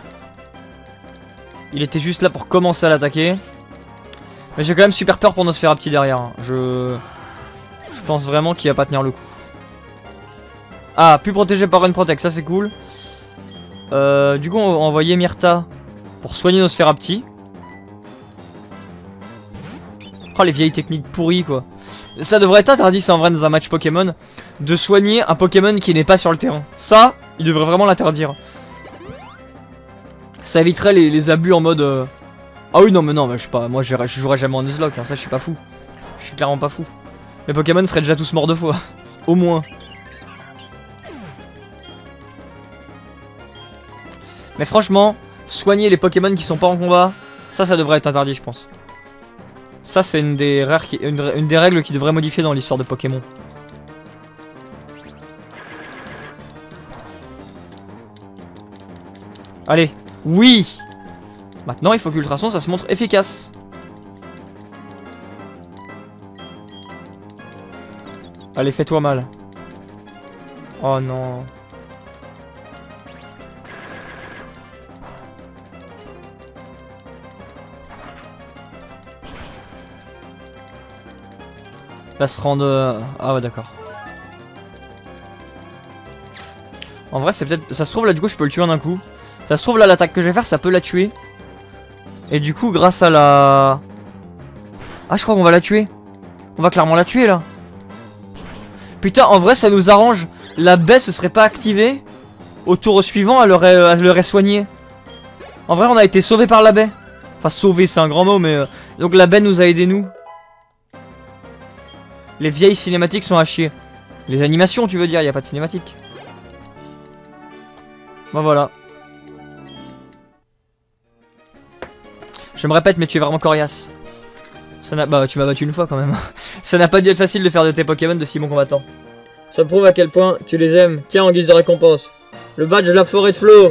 Il était juste là pour commencer à l'attaquer. Mais j'ai quand même super peur pour Nosferapti derrière. Hein. Je pense vraiment qu'il va pas tenir le coup. Ah, plus protégé par une protect, ça c'est cool. Du coup, on va envoyer Myrta pour soigner Nosferapti. Oh, les vieilles techniques pourries, quoi. Ça devrait être interdit, c'est en vrai, dans un match Pokémon, de soigner un Pokémon qui n'est pas sur le terrain. Ça, il devrait vraiment l'interdire. Ça éviterait les abus en mode... Ah oui, non, mais non, mais je sais pas, moi je jouerai jamais en Nuzlocke, hein, ça je suis pas fou. Je suis clairement pas fou. Les Pokémon seraient déjà tous morts 2 fois. Au moins. Mais franchement, soigner les Pokémon qui sont pas en combat, ça devrait être interdit, je pense. Ça, c'est une des règles qui devrait modifier dans l'histoire de Pokémon. Allez, oui. Maintenant, il faut que l'ultrason, ça se montre efficace. Allez, fais-toi mal. Oh non. Là se rendre... Ah ouais d'accord. En vrai c'est peut-être... Ça se trouve là du coup je peux le tuer en un coup. Ça se trouve là l'attaque que je vais faire ça peut la tuer. Et du coup grâce à la... Ah je crois qu'on va la tuer. On va clairement la tuer là. Putain en vrai ça nous arrange. La baie se serait pas activée. Au tour suivant elle aurait soigné. En vrai on a été sauvé par la baie. Enfin sauvé c'est un grand mot mais... Donc la baie nous a aidé nous. Les vieilles cinématiques sont à chier. Les animations tu veux dire, y a pas de cinématique. Bon voilà. Je me répète mais tu es vraiment coriace. Ça n'a... Bah tu m'as battu une fois quand même. Ça n'a pas dû être facile de faire de tes Pokémon de si bons combattants. Ça prouve à quel point tu les aimes. Tiens en guise de récompense. Le badge de la forêt de Flo.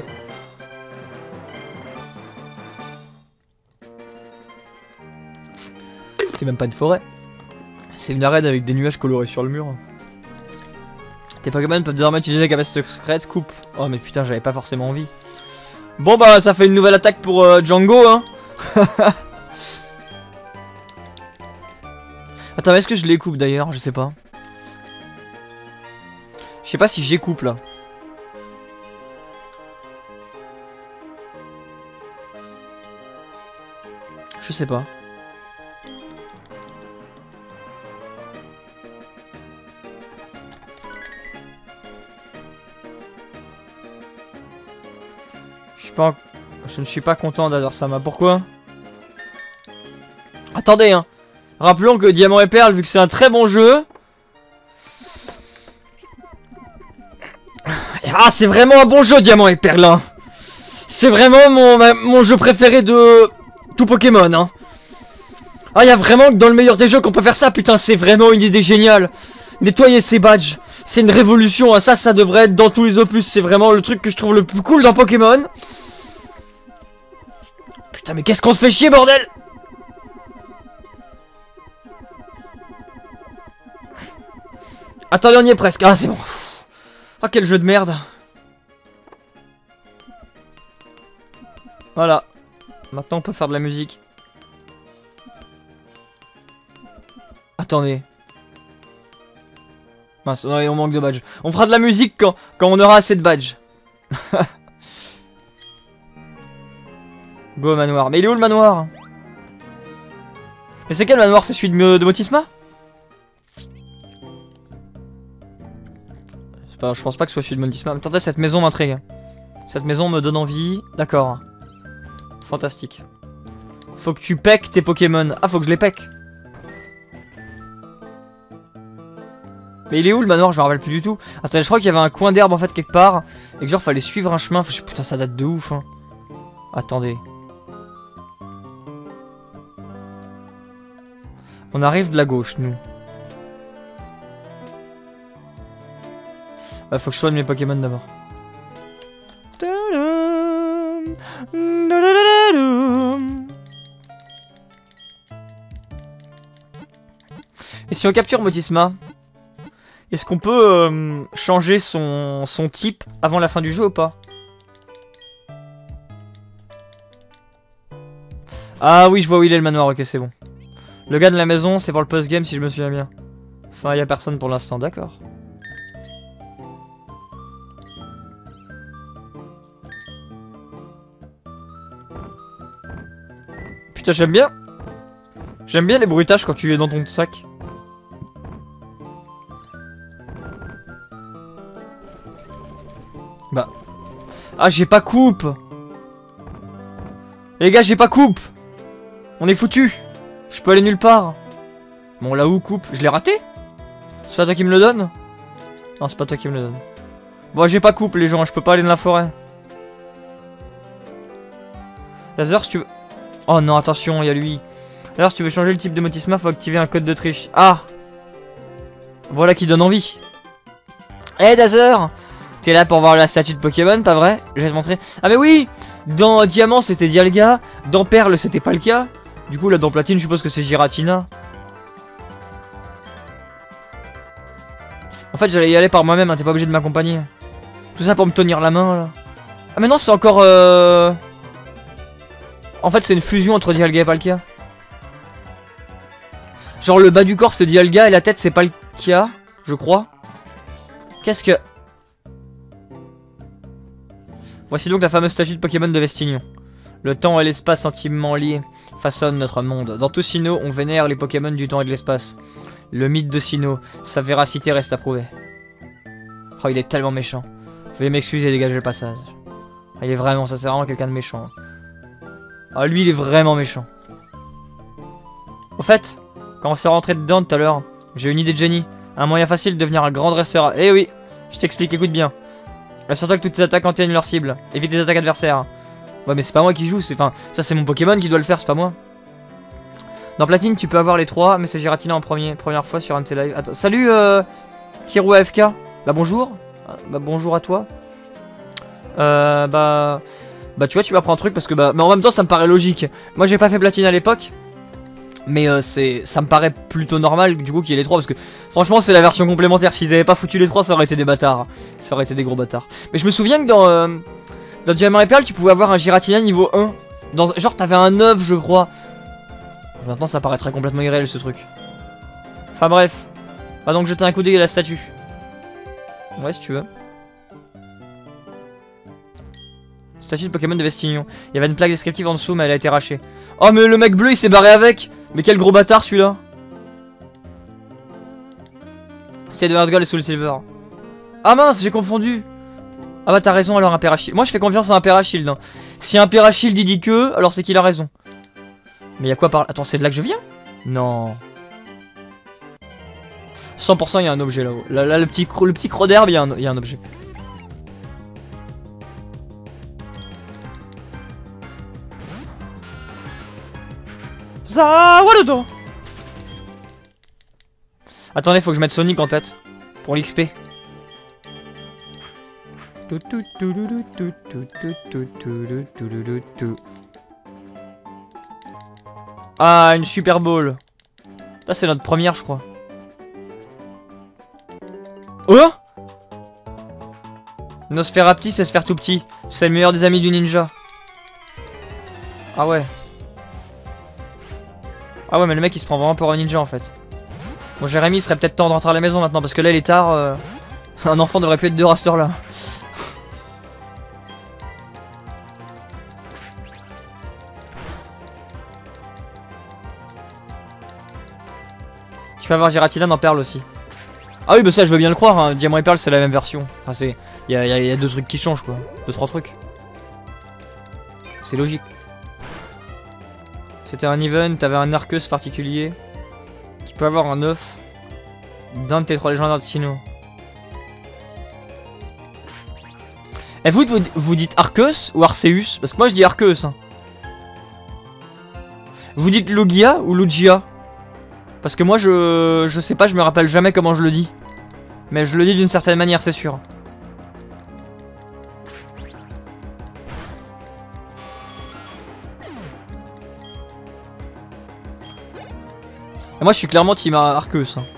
C'était même pas une forêt. C'est une arène avec des nuages colorés sur le mur. Tes Pokémon peuvent désormais utiliser la capacité secrète coupe. Oh mais putain j'avais pas forcément envie. Bon bah ça fait une nouvelle attaque pour Django hein. Attends est-ce que je les coupe d'ailleurs? Je sais pas. Je sais pas si j'ai coupe là. Je sais pas. Je ne suis pas content d'Adorsama. Pourquoi? Attendez hein. Rappelons que Diamant et Perle, vu que c'est un très bon jeu. Ah c'est vraiment un bon jeu Diamant et Perle hein. C'est vraiment mon jeu préféré de tout Pokémon hein. Ah y'a vraiment que dans le meilleur des jeux qu'on peut faire ça. Putain c'est vraiment une idée géniale. Nettoyer ces badges. C'est une révolution hein. Ça devrait être dans tous les opus. C'est vraiment le truc que je trouve le plus cool dans Pokémon. Putain mais qu'est-ce qu'on se fait chier bordel. Attendez on y est presque. Ah c'est bon. Ah quel jeu de merde. Voilà. Maintenant on peut faire de la musique. Attendez. Mince, ouais, on manque de badges. On fera de la musique quand on aura assez de badges. Go manoir. Mais il est où le manoir? Mais c'est quel manoir? C'est celui de Motisma? Je pense pas que ce soit celui de Motisma. Attendez, cette maison m'intrigue. Cette maison me donne envie. D'accord. Fantastique. Faut que tu peck tes Pokémon. Ah, faut que je les peck. Mais il est où le manoir? Je me rappelle plus du tout. Attendez, je crois qu'il y avait un coin d'herbe en fait quelque part. Et que genre fallait suivre un chemin. Putain, ça date de ouf. Hein. Attendez. On arrive de la gauche, nous. Faut que je soigne mes Pokémon d'abord. Et si on capture Motisma, est-ce qu'on peut changer son type avant la fin du jeu ou pas? Ah oui, je vois où il est le manoir, ok c'est bon. Le gars de la maison, c'est pour le post-game si je me souviens bien. Enfin, il y a personne pour l'instant, d'accord. Putain, j'aime bien. J'aime bien les bruitages quand tu es dans ton sac. Bah. Ah, j'ai pas coupe. Les gars, j'ai pas coupe. On est foutu. Je peux aller nulle part. Bon, là où coupe? Je l'ai raté? C'est pas toi qui me le donne? Non, c'est pas toi qui me le donne. Bon, j'ai pas coupe, les gens. Je peux pas aller dans la forêt. Laser, si tu veux... Oh non, attention, il y a lui. D'ailleurs, si tu veux changer le type de Motisma, faut activer un code de triche. Ah! Voilà qui donne envie. Hey Dazer! T'es là pour voir la statue de Pokémon, pas vrai? Je vais te montrer. Ah mais oui! Dans Diamant, c'était Dialga. Dans Perle, c'était pas le cas. Du coup, là, dans Platine, je suppose que c'est Giratina. En fait, j'allais y aller par moi-même, hein, t'es pas obligé de m'accompagner. Tout ça pour me tenir la main, là. Ah, mais non, c'est encore... En fait, c'est une fusion entre Dialga et Palkia. Genre, le bas du corps, c'est Dialga et la tête, c'est Palkia, je crois. Qu'est-ce que... Voici donc la fameuse statue de Pokémon de Vestignon. Le temps et l'espace intimement liés façonnent notre monde. Dans tout Sinnoh, on vénère les Pokémon du temps et de l'espace. Le mythe de Sinnoh, sa véracité reste à prouver. Oh, il est tellement méchant. Veuillez m'excuser et dégager le passage. Il est vraiment, ça c'est vraiment quelqu'un de méchant. Ah, lui il est vraiment méchant. Au fait, quand on s'est rentré dedans tout à l'heure, j'ai une idée de génie. Un moyen facile de devenir un grand dresseur. Eh oui, je t'explique, écoute bien. Assure-toi que toutes tes attaques atteignent leur cible. Évite les attaques adversaires. Ouais, mais c'est pas moi qui joue, enfin, ça c'est mon Pokémon qui doit le faire, c'est pas moi. Dans Platine, tu peux avoir les 3, mais c'est Giratina en première fois sur un de tes lives. Attends, salut Kiro AFK. Bah bonjour. Bah bonjour à toi. Bah tu vois, tu m'apprends un truc parce que mais en même temps ça me paraît logique. Moi j'ai pas fait Platine à l'époque. Mais ça me paraît plutôt normal du coup qu'il y ait les 3 parce que franchement c'est la version complémentaire. S'ils avaient pas foutu les 3 ça aurait été des bâtards. Ça aurait été des gros bâtards. Mais je me souviens que dans Diamant et Perle tu pouvais avoir un Giratina niveau 1. Genre t'avais un 9 je crois. Maintenant ça paraîtrait complètement irréel ce truc. Enfin bref. Va donc jeter un coup d'œil à la statue. Ouais si tu veux. Statue de Pokémon de Vestignon. Il y avait une plaque descriptive en dessous mais elle a été arrachée. Oh mais le mec bleu il s'est barré avec. Mais quel gros bâtard celui-là. C'est de Hardgold et Soul Silver. Ah mince j'ai confondu. Ah bah t'as raison alors un Perachil. Moi je fais confiance à un Perachil hein. Si un Perachil dit que, alors c'est qu'il a raison. Mais y'a quoi par là? Attends c'est de là que je viens? Non. 100% il y a un objet là-haut. Là le petit croc d'herbe il y a un objet. Zawarudo. Attendez, faut que je mette Sonic en tête. Pour l'XP. Ah, une Super Bowl. Là, c'est notre première, je crois. Oh! Nosferaptis et Sphère tout petit. C'est le meilleur des amis du ninja. Ah ouais. Ah ouais mais le mec il se prend vraiment pour un ninja en fait. Bon Jérémy il serait peut-être temps de rentrer à la maison maintenant parce que là il est tard. Un enfant devrait plus être dehors à cette heure là. Tu peux avoir Giratina dans Perle aussi. Ah oui bah ça je veux bien le croire hein. Diamant et Perle c'est la même version. Enfin c'est... Il y a deux trucs qui changent quoi. 2-3 trucs. C'est logique. C'était un event, t'avais un Arceus particulier qui peut avoir un œuf d'un de tes 3 légendaires de Sinnoh. Et vous dites Arceus ou Arceus? Parce que moi je dis Arceus. Hein. Vous dites Lugia ou Lugia? Parce que moi je sais pas, je me rappelle jamais comment je le dis. Mais je le dis d'une certaine manière, c'est sûr. Et moi je suis clairement team Arceus. Hein.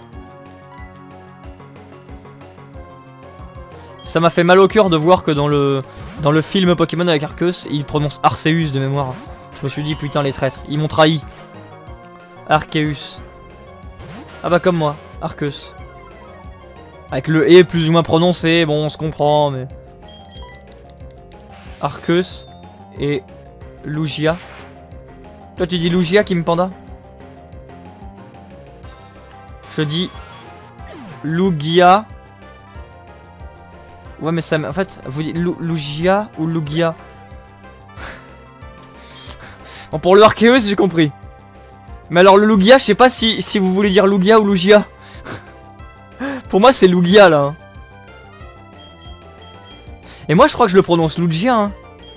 Ça m'a fait mal au cœur de voir que dans le film Pokémon avec Arceus, il prononce Arceus de mémoire. Je me suis dit putain les traîtres, ils m'ont trahi. Arceus. Ah bah comme moi, Arceus. Avec le E plus ou moins prononcé, bon on se comprend mais... Arceus et Lugia. Toi tu dis Lugia Kim Panda? Je dis Lugia. Ouais mais ça... En fait, vous dites Lugia ou Lugia? Bon pour le Arceus j'ai compris. Mais alors le Lugia, je sais pas si vous voulez dire Lugia ou Lugia. Pour moi c'est Lugia là. Et moi je crois que je le prononce Lugia. Hein.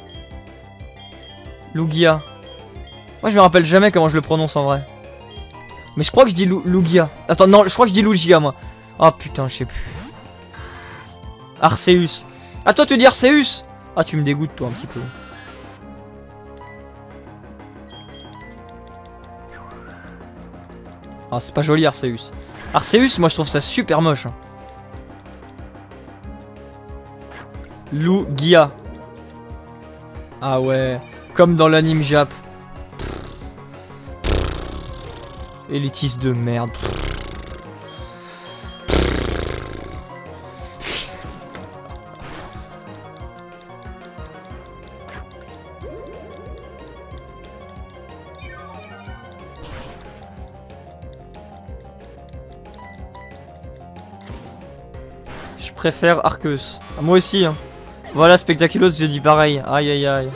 Lugia. Moi je me rappelle jamais comment je le prononce en vrai. Mais je crois que je dis Lugia. Attends, non, je crois que je dis Lugia moi. Ah putain, je sais plus. Arceus. Ah toi tu dis Arceus. Ah tu me dégoûtes toi un petit peu. Ah c'est pas joli Arceus. Arceus moi je trouve ça super moche. Hein. Lugia. Ah ouais. Comme dans l'anime Jap. Élitiste de merde. Je préfère Arceus. Ah, moi aussi, hein. Voilà, Spectaculos, j'ai dit pareil. Aïe aïe aïe.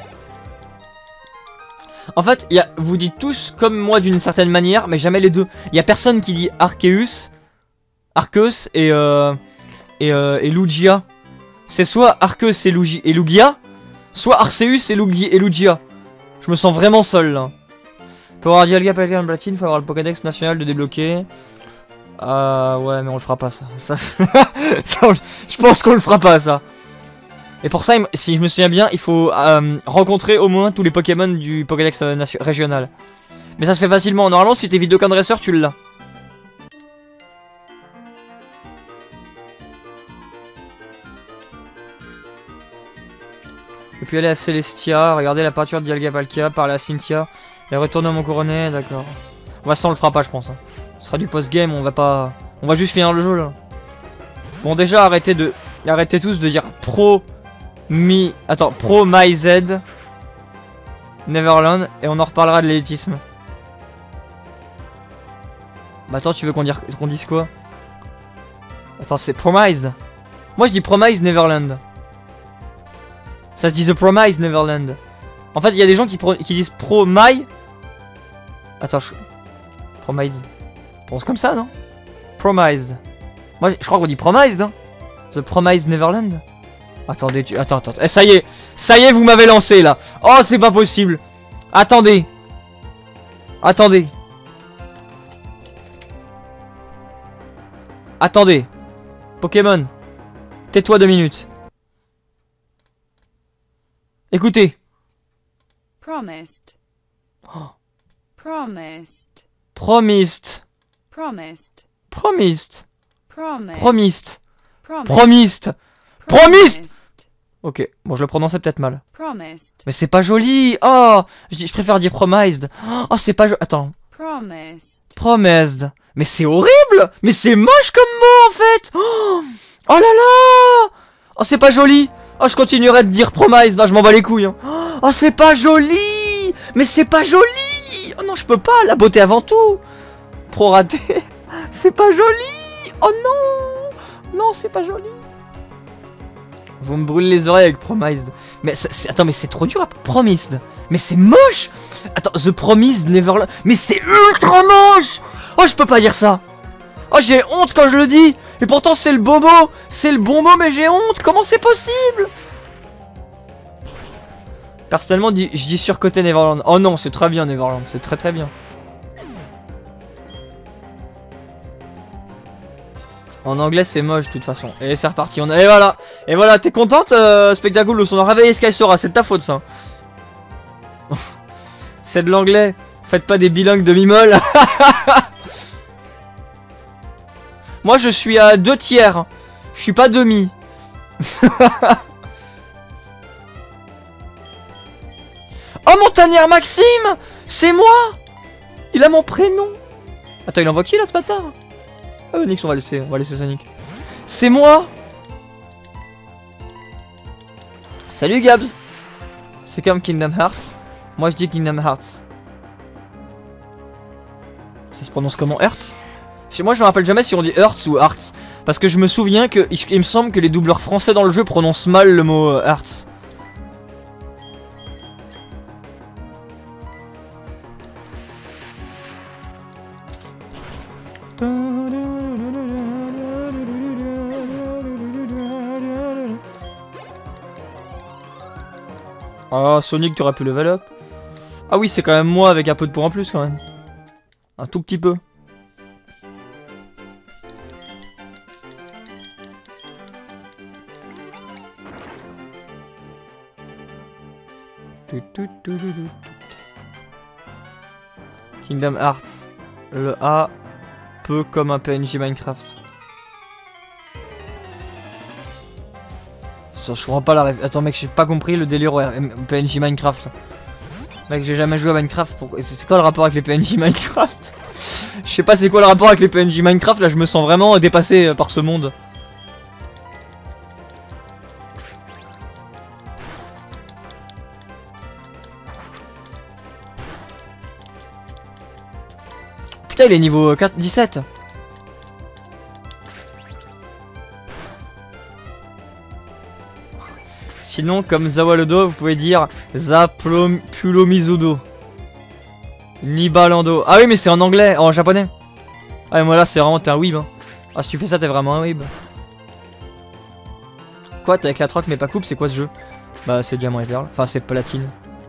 En fait, vous dites tous comme moi d'une certaine manière, mais jamais les deux. Il y a personne qui dit Arceus et Lugia. C'est soit Arceus et Lugia, soit Arceus et Lugia. Je me sens vraiment seul là. Pour avoir Dialga, Palkia, Platine, faut avoir le Pokédex national de débloquer. Ouais, mais on le fera pas ça. Je pense qu'on le fera pas ça. Et pour ça, si je me souviens bien, il faut rencontrer au moins tous les Pokémon du Pokédex régional. Mais ça se fait facilement. Normalement, si t'es Vidocon Dresser, tu l'as. Et puis aller à Celestia, regarder la peinture de Dialga Palkia, parler à Cynthia, et retourner à mon couronné, d'accord. Ouais, ça on le fera pas, je pense. Hein. Ce sera du post-game, on va pas... On va juste finir le jeu, là. Bon, déjà, arrêtez tous de dire Pro My Z Neverland, et on en reparlera de l'élitisme. Bah attends, tu veux qu'on dise quoi? Attends, c'est Promised. Moi je dis Promised Neverland. Ça se dit The Promised Neverland. En fait, il y a des gens qui disent Pro-My. Attends, Promised. On pense comme ça, non? Promised. Moi, je crois qu'on dit Promised, hein. The Promised Neverland. Attendez, attends. Eh, ça y est, vous m'avez lancé, là. Oh, c'est pas possible. Attendez. Attendez. Pokémon. Tais-toi 2 minutes. Écoutez. Promised. Oh. Promised. Promised. Promised. Promised. Promised. Promised. Promised. Promised. Promised. Ok, bon je le prononçais peut-être mal. Promised. Mais c'est pas joli. Oh, je préfère dire promised. Oh, c'est pas joli. Attends. Promised. Promised. Mais c'est horrible. Mais c'est moche comme mot en fait. Oh là là. Oh, c'est pas joli. Oh, je continuerai de dire promised. Non, je m'en bats les couilles. Hein. Oh, c'est pas joli. Mais c'est pas joli. Oh non, je peux pas. La beauté avant tout. Proraté. C'est pas joli. Oh non. Non, c'est pas joli. Vous me brûlez les oreilles avec Promised. Mais attends, mais c'est trop dur à... Promised. Mais c'est moche. Attends, The Promised Neverland. Mais c'est ultra moche. Oh, je peux pas dire ça. Oh, j'ai honte quand je le dis. Et pourtant, c'est le bon mot. C'est le bon mot, mais j'ai honte. Comment c'est possible? Personnellement, je dis surcoté Neverland. Oh non, c'est très bien Neverland. C'est très très bien. En anglais c'est moche de toute façon. Et c'est reparti. Et voilà. Et voilà, t'es contente Spectaculous? On a réveillé Skysora, c'est de ta faute ça. C'est de l'anglais. Faites pas des bilingues demi-molle. Moi je suis à 2 tiers. Je suis pas demi. Oh Montagnard Maxime. C'est moi. Il a mon prénom. Attends, il envoie qui là ce bâtard? Ah, Onyx, on va laisser Sonic. C'est moi. Salut Gabs. C'est comme Kingdom Hearts. Moi je dis Kingdom Hearts. Ça se prononce comment? Hearts? Moi je me rappelle jamais si on dit Hearts ou Hearts. Parce que je me souviens que il me semble que les doubleurs français dans le jeu prononcent mal le mot Hearts. Ah, Sonic, tu aurais pu level up. Ah oui, c'est quand même moi avec un peu de points en plus quand même. Un tout petit peu. Kingdom Hearts. Le A, peu comme un PNJ Minecraft. Je comprends pas la ref. Attends mec, j'ai pas compris le délire PNJ Minecraft là. Mec, j'ai jamais joué à Minecraft. C'est quoi le rapport avec les PNJ Minecraft? Je sais pas c'est quoi le rapport avec les PNJ Minecraft. Là je me sens vraiment dépassé par ce monde. Putain, il est niveau 17. Sinon, comme Zawalodo, vous pouvez dire Zapulomizudo. Nibalando. Ah oui, mais c'est en anglais, en japonais. Ah, mais moi là, c'est vraiment, t'es un weeb. Hein. Ah, si tu fais ça, t'es vraiment un weeb. Quoi, t'es avec la troc mais pas coupe, c'est quoi ce jeu? Bah, c'est diamant et perle. Enfin, c'est platine.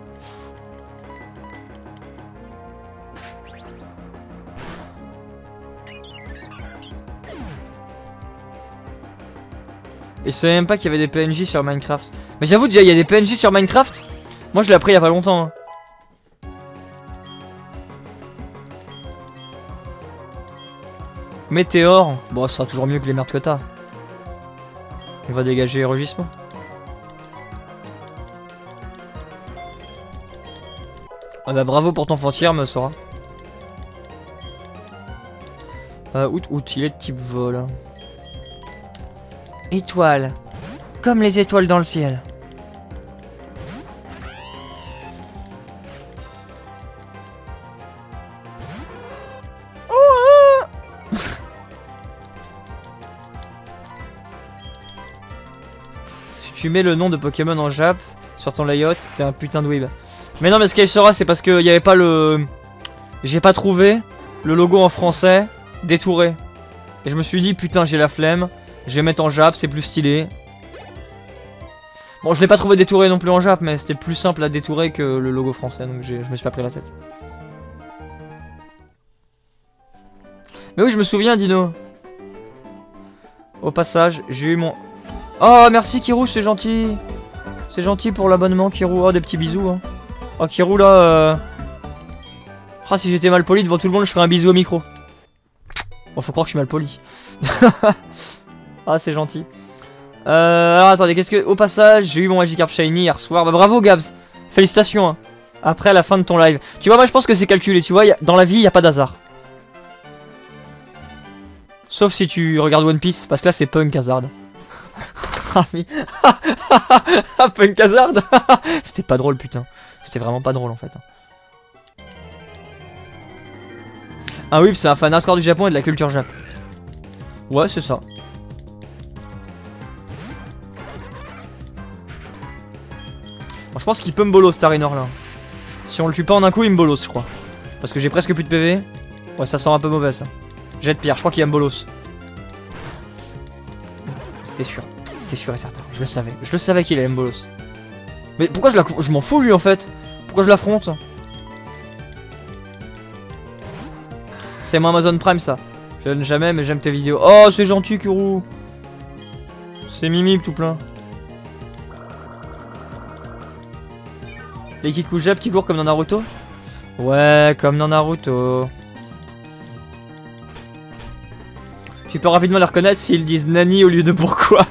Et je savais même pas qu'il y avait des PNJ sur Minecraft. Mais j'avoue déjà il y a des PNJ sur Minecraft. Moi je l'ai appris il y a pas longtemps hein. Météore. Bon ce sera toujours mieux que les merdes que t'as. On va dégager rugissement. Ah bah bravo pour ton frontière me Sora. Out, il est de type vol. Étoiles. Comme les étoiles dans le ciel. Si tu mets le nom de Pokémon en Jap sur ton layout, t'es un putain de weeb. Mais non mais ce qu'elle sera c'est parce qu'il n'y avait pas le... J'ai pas trouvé le logo en français détouré. Et je me suis dit putain j'ai la flemme. Je vais mettre en Jap, c'est plus stylé. Bon, je l'ai pas trouvé détouré non plus en Jap, mais c'était plus simple à détourer que le logo français, donc je me suis pas pris la tête. Mais oui, je me souviens, Dino. Au passage, j'ai eu mon... Oh, merci Kirou, c'est gentil. C'est gentil pour l'abonnement, Kirou. Oh, des petits bisous. Hein. Oh, Kirou, là... Ah, si j'étais mal poli devant tout le monde, je ferais un bisou au micro. Bon, faut croire que je suis mal poli. Ah c'est gentil. Alors attendez, qu'est-ce que... Au passage, j'ai eu mon Magikarp Shiny hier soir. Bah bravo Gabs. Félicitations hein. Après la fin de ton live. Tu vois moi je pense que c'est calculé. Tu vois dans la vie il n'y a pas d'hasard. Sauf si tu regardes One Piece. Parce que là c'est Punk Hazard. Ah mais... Punk Hazard. C'était pas drôle putain. C'était vraiment pas drôle en fait. Ah oui c'est un fan hardcore du Japon et de la culture Jap. Ouais c'est ça. Bon, je pense qu'il peut me bolos Tarinor là. Si on le tue pas en un coup il me bolos je crois. Parce que j'ai presque plus de PV. Ouais ça sent un peu mauvais ça. Jette pierre, je crois qu'il va me bolos. C'était sûr et certain. Je le savais qu'il allait me bolos. Mais pourquoi je m'en fous lui en fait. Pourquoi je l'affronte? C'est mon Amazon Prime ça. Je donne jamais mais j'aime tes vidéos. Oh c'est gentil Kuro. C'est mimi tout plein. Les Kikujab qui courent comme dans Naruto? Ouais, comme dans Naruto. Tu peux rapidement les reconnaître s'ils disent Nani au lieu de pourquoi.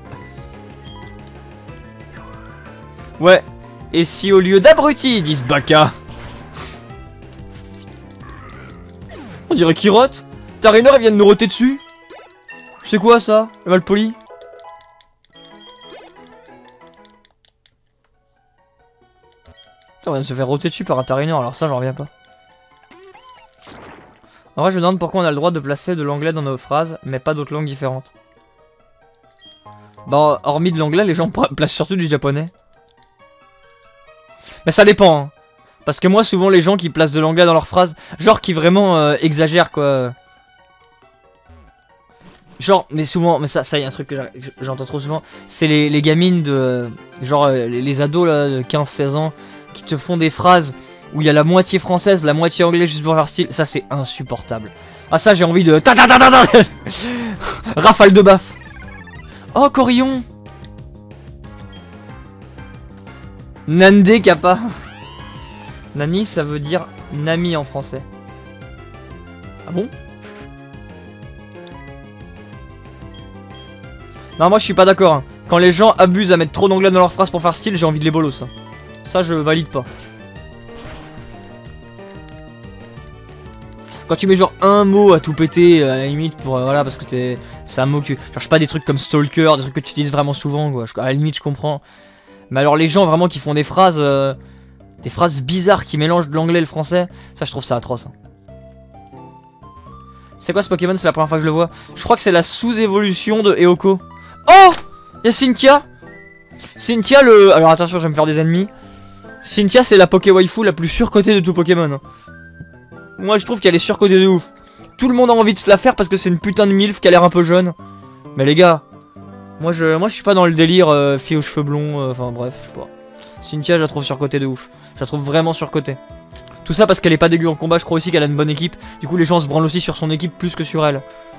Ouais. Et si au lieu d'abruti ils disent Baka. On dirait qu'ils rotent. Tarinor ils viennent nous roter dessus. C'est quoi ça? Le malpoli? On vient de se faire roter dessus par un Tarinor, alors ça j'en reviens pas. En vrai je me demande pourquoi on a le droit de placer de l'anglais dans nos phrases, mais pas d'autres langues différentes. Bah hormis de l'anglais, les gens placent surtout du japonais. Mais ça dépend hein. Parce que moi souvent les gens qui placent de l'anglais dans leurs phrases, genre qui vraiment exagèrent quoi. Genre, mais souvent, mais ça y a un truc que j'entends trop souvent, c'est les gamines de... Genre les ados là, de 15-16 ans qui te font des phrases où il y a la moitié française, la moitié anglais juste pour leur style. Ça c'est insupportable. Ah ça j'ai envie de... Rafale de baffe. Oh Corillon. Nande Kappa. Nani ça veut dire Nami en français. Ah bon? Non moi je suis pas d'accord hein. Quand les gens abusent à mettre trop d'anglais dans leurs phrases pour faire style, j'ai envie de les bolos, ça. Ça, je valide pas. Quand tu mets genre un mot à tout péter, à la limite, pour voilà, parce que c'est un mot que. Genre, je sais pas, des trucs comme stalker, des trucs que tu utilises vraiment souvent, quoi. À la limite, je comprends. Mais alors, les gens vraiment qui font des phrases bizarres qui mélangent de l'anglais et le français, ça, je trouve ça atroce. Hein. C'est quoi ce Pokémon? C'est la première fois que je le vois. Je crois que c'est la sous-évolution de Eoko. Oh! Y'a Cynthia! Cynthia, le. Alors, attention, je vais me faire des ennemis. Cynthia, c'est la Poké Waifu la plus surcotée de tout Pokémon. Moi je trouve qu'elle est surcotée de ouf. Tout le monde a envie de se la faire parce que c'est une putain de milf qui a l'air un peu jeune. Mais les gars, moi je suis pas dans le délire fille aux cheveux blonds, enfin bref, je sais pas. Cynthia je la trouve surcotée de ouf. Je la trouve vraiment surcotée. Tout ça parce qu'elle est pas dégueu en combat, je crois aussi qu'elle a une bonne équipe. Du coup les gens se branlent aussi sur son équipe plus que sur elle.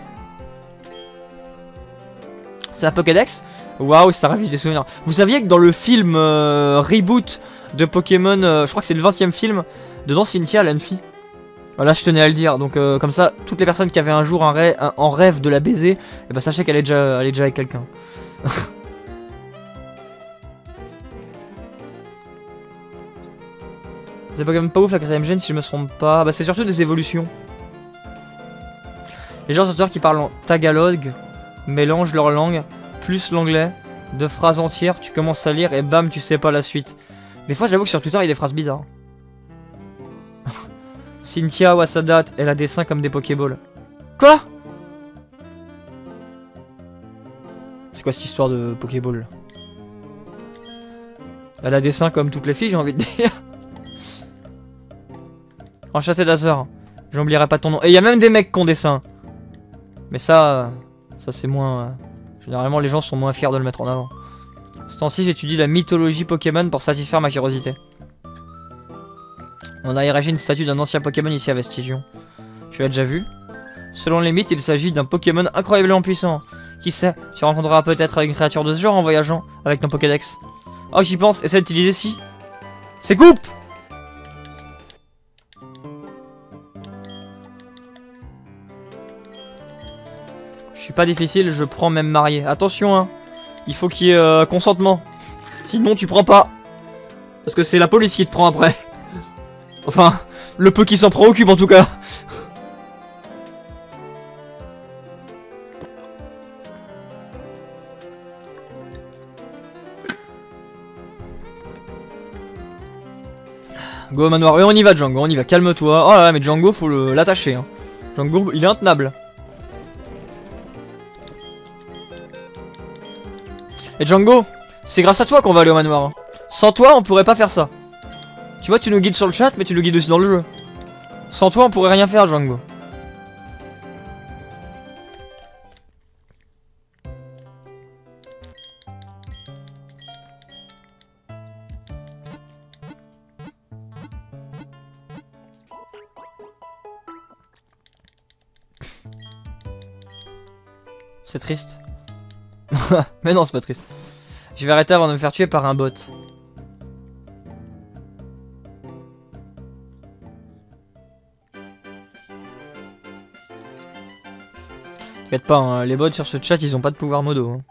C'est un Pokédex? Waouh, ça ravive des souvenirs. Vous saviez que dans le film reboot de Pokémon, je crois que c'est le 20e film, dedans Cynthia elle a une fille. Voilà, je tenais à le dire, donc comme ça, toutes les personnes qui avaient un jour en rêve de la baiser, et bah sachez qu'elle est déjà avec quelqu'un. C'est Pokémon pas ouf la 4ème gène si je me trompe pas. Bah c'est surtout des évolutions. Les gens sur Twitter qui parlent en tagalog mélangent leur langue, plus l'anglais, de phrases entières, tu commences à lire et bam tu sais pas la suite. Des fois j'avoue que sur Twitter il y a des phrases bizarres. Cynthia Wasadat, elle a des seins comme des Pokéballs. Quoi? C'est quoi cette histoire de Pokéball? Elle a des seins comme toutes les filles, j'ai envie de dire. Enchanté d'Azur, j'oublierai pas ton nom. Et il y a même des mecs qui ont des seins. Mais ça c'est moins... généralement les gens sont moins fiers de le mettre en avant. Ce temps-ci j'étudie la mythologie Pokémon pour satisfaire ma curiosité. On a érigé une statue d'un ancien Pokémon ici à Vestigion. Tu l'as déjà vu? Selon les mythes, il s'agit d'un Pokémon incroyablement puissant. Qui sait, tu rencontreras peut-être une créature de ce genre en voyageant avec ton Pokédex. Oh, j'y pense, essaie d'utiliser si. C'est coupe! Je suis pas difficile, je prends même marié. Attention, hein. Il faut qu'il y ait consentement. Sinon, tu prends pas. Parce que c'est la police qui te prend après. Enfin, le peu qui s'en préoccupe en tout cas. Go au manoir. Oui, on y va, Django, on y va. Calme-toi. Oh là là, mais Django, faut l'attacher. Hein. Django, il est intenable. Et Django, c'est grâce à toi qu'on va aller au manoir. Hein. Sans toi, on pourrait pas faire ça. Tu vois, tu nous guides sur le chat, mais tu nous guides aussi dans le jeu. Sans toi, on pourrait rien faire, Django. C'est triste. Mais non, c'est pas triste. Je vais arrêter avant de me faire tuer par un bot. T'inquiète pas, hein, les bots sur ce chat, ils ont pas de pouvoir modo. Hein.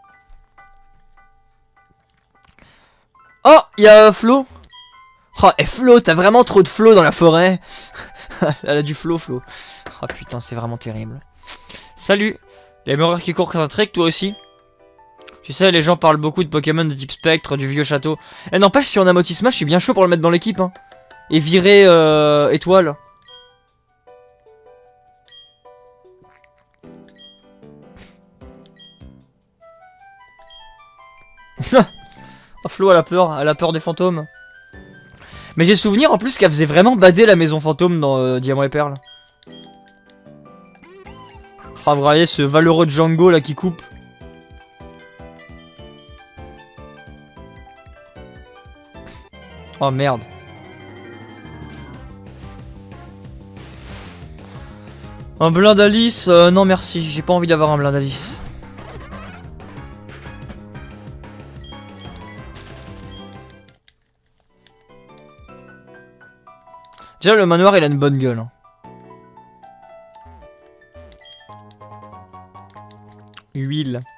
Oh, il y a Flo. Oh, et Flo, t'as vraiment trop de Flo dans la forêt. Elle a du Flo. Oh putain, c'est vraiment terrible. Salut. Les moreurs qui courent un trek, toi aussi? Tu sais, les gens parlent beaucoup de Pokémon de type spectre, du vieux château. Et n'empêche, si on a Motisma, je suis bien chaud pour le mettre dans l'équipe. Hein. Et virer étoile. Oh, Flo, elle a peur des fantômes. Mais j'ai souvenir en plus qu'elle faisait vraiment bader la maison fantôme dans Diamant et Perle. Ah, vous voyez ce valeureux Django là qui coupe. Oh merde. Un blind d'Alice, non merci, j'ai pas envie d'avoir un blind d'Alice. Déjà le manoir il a une bonne gueule. Hein. Huile.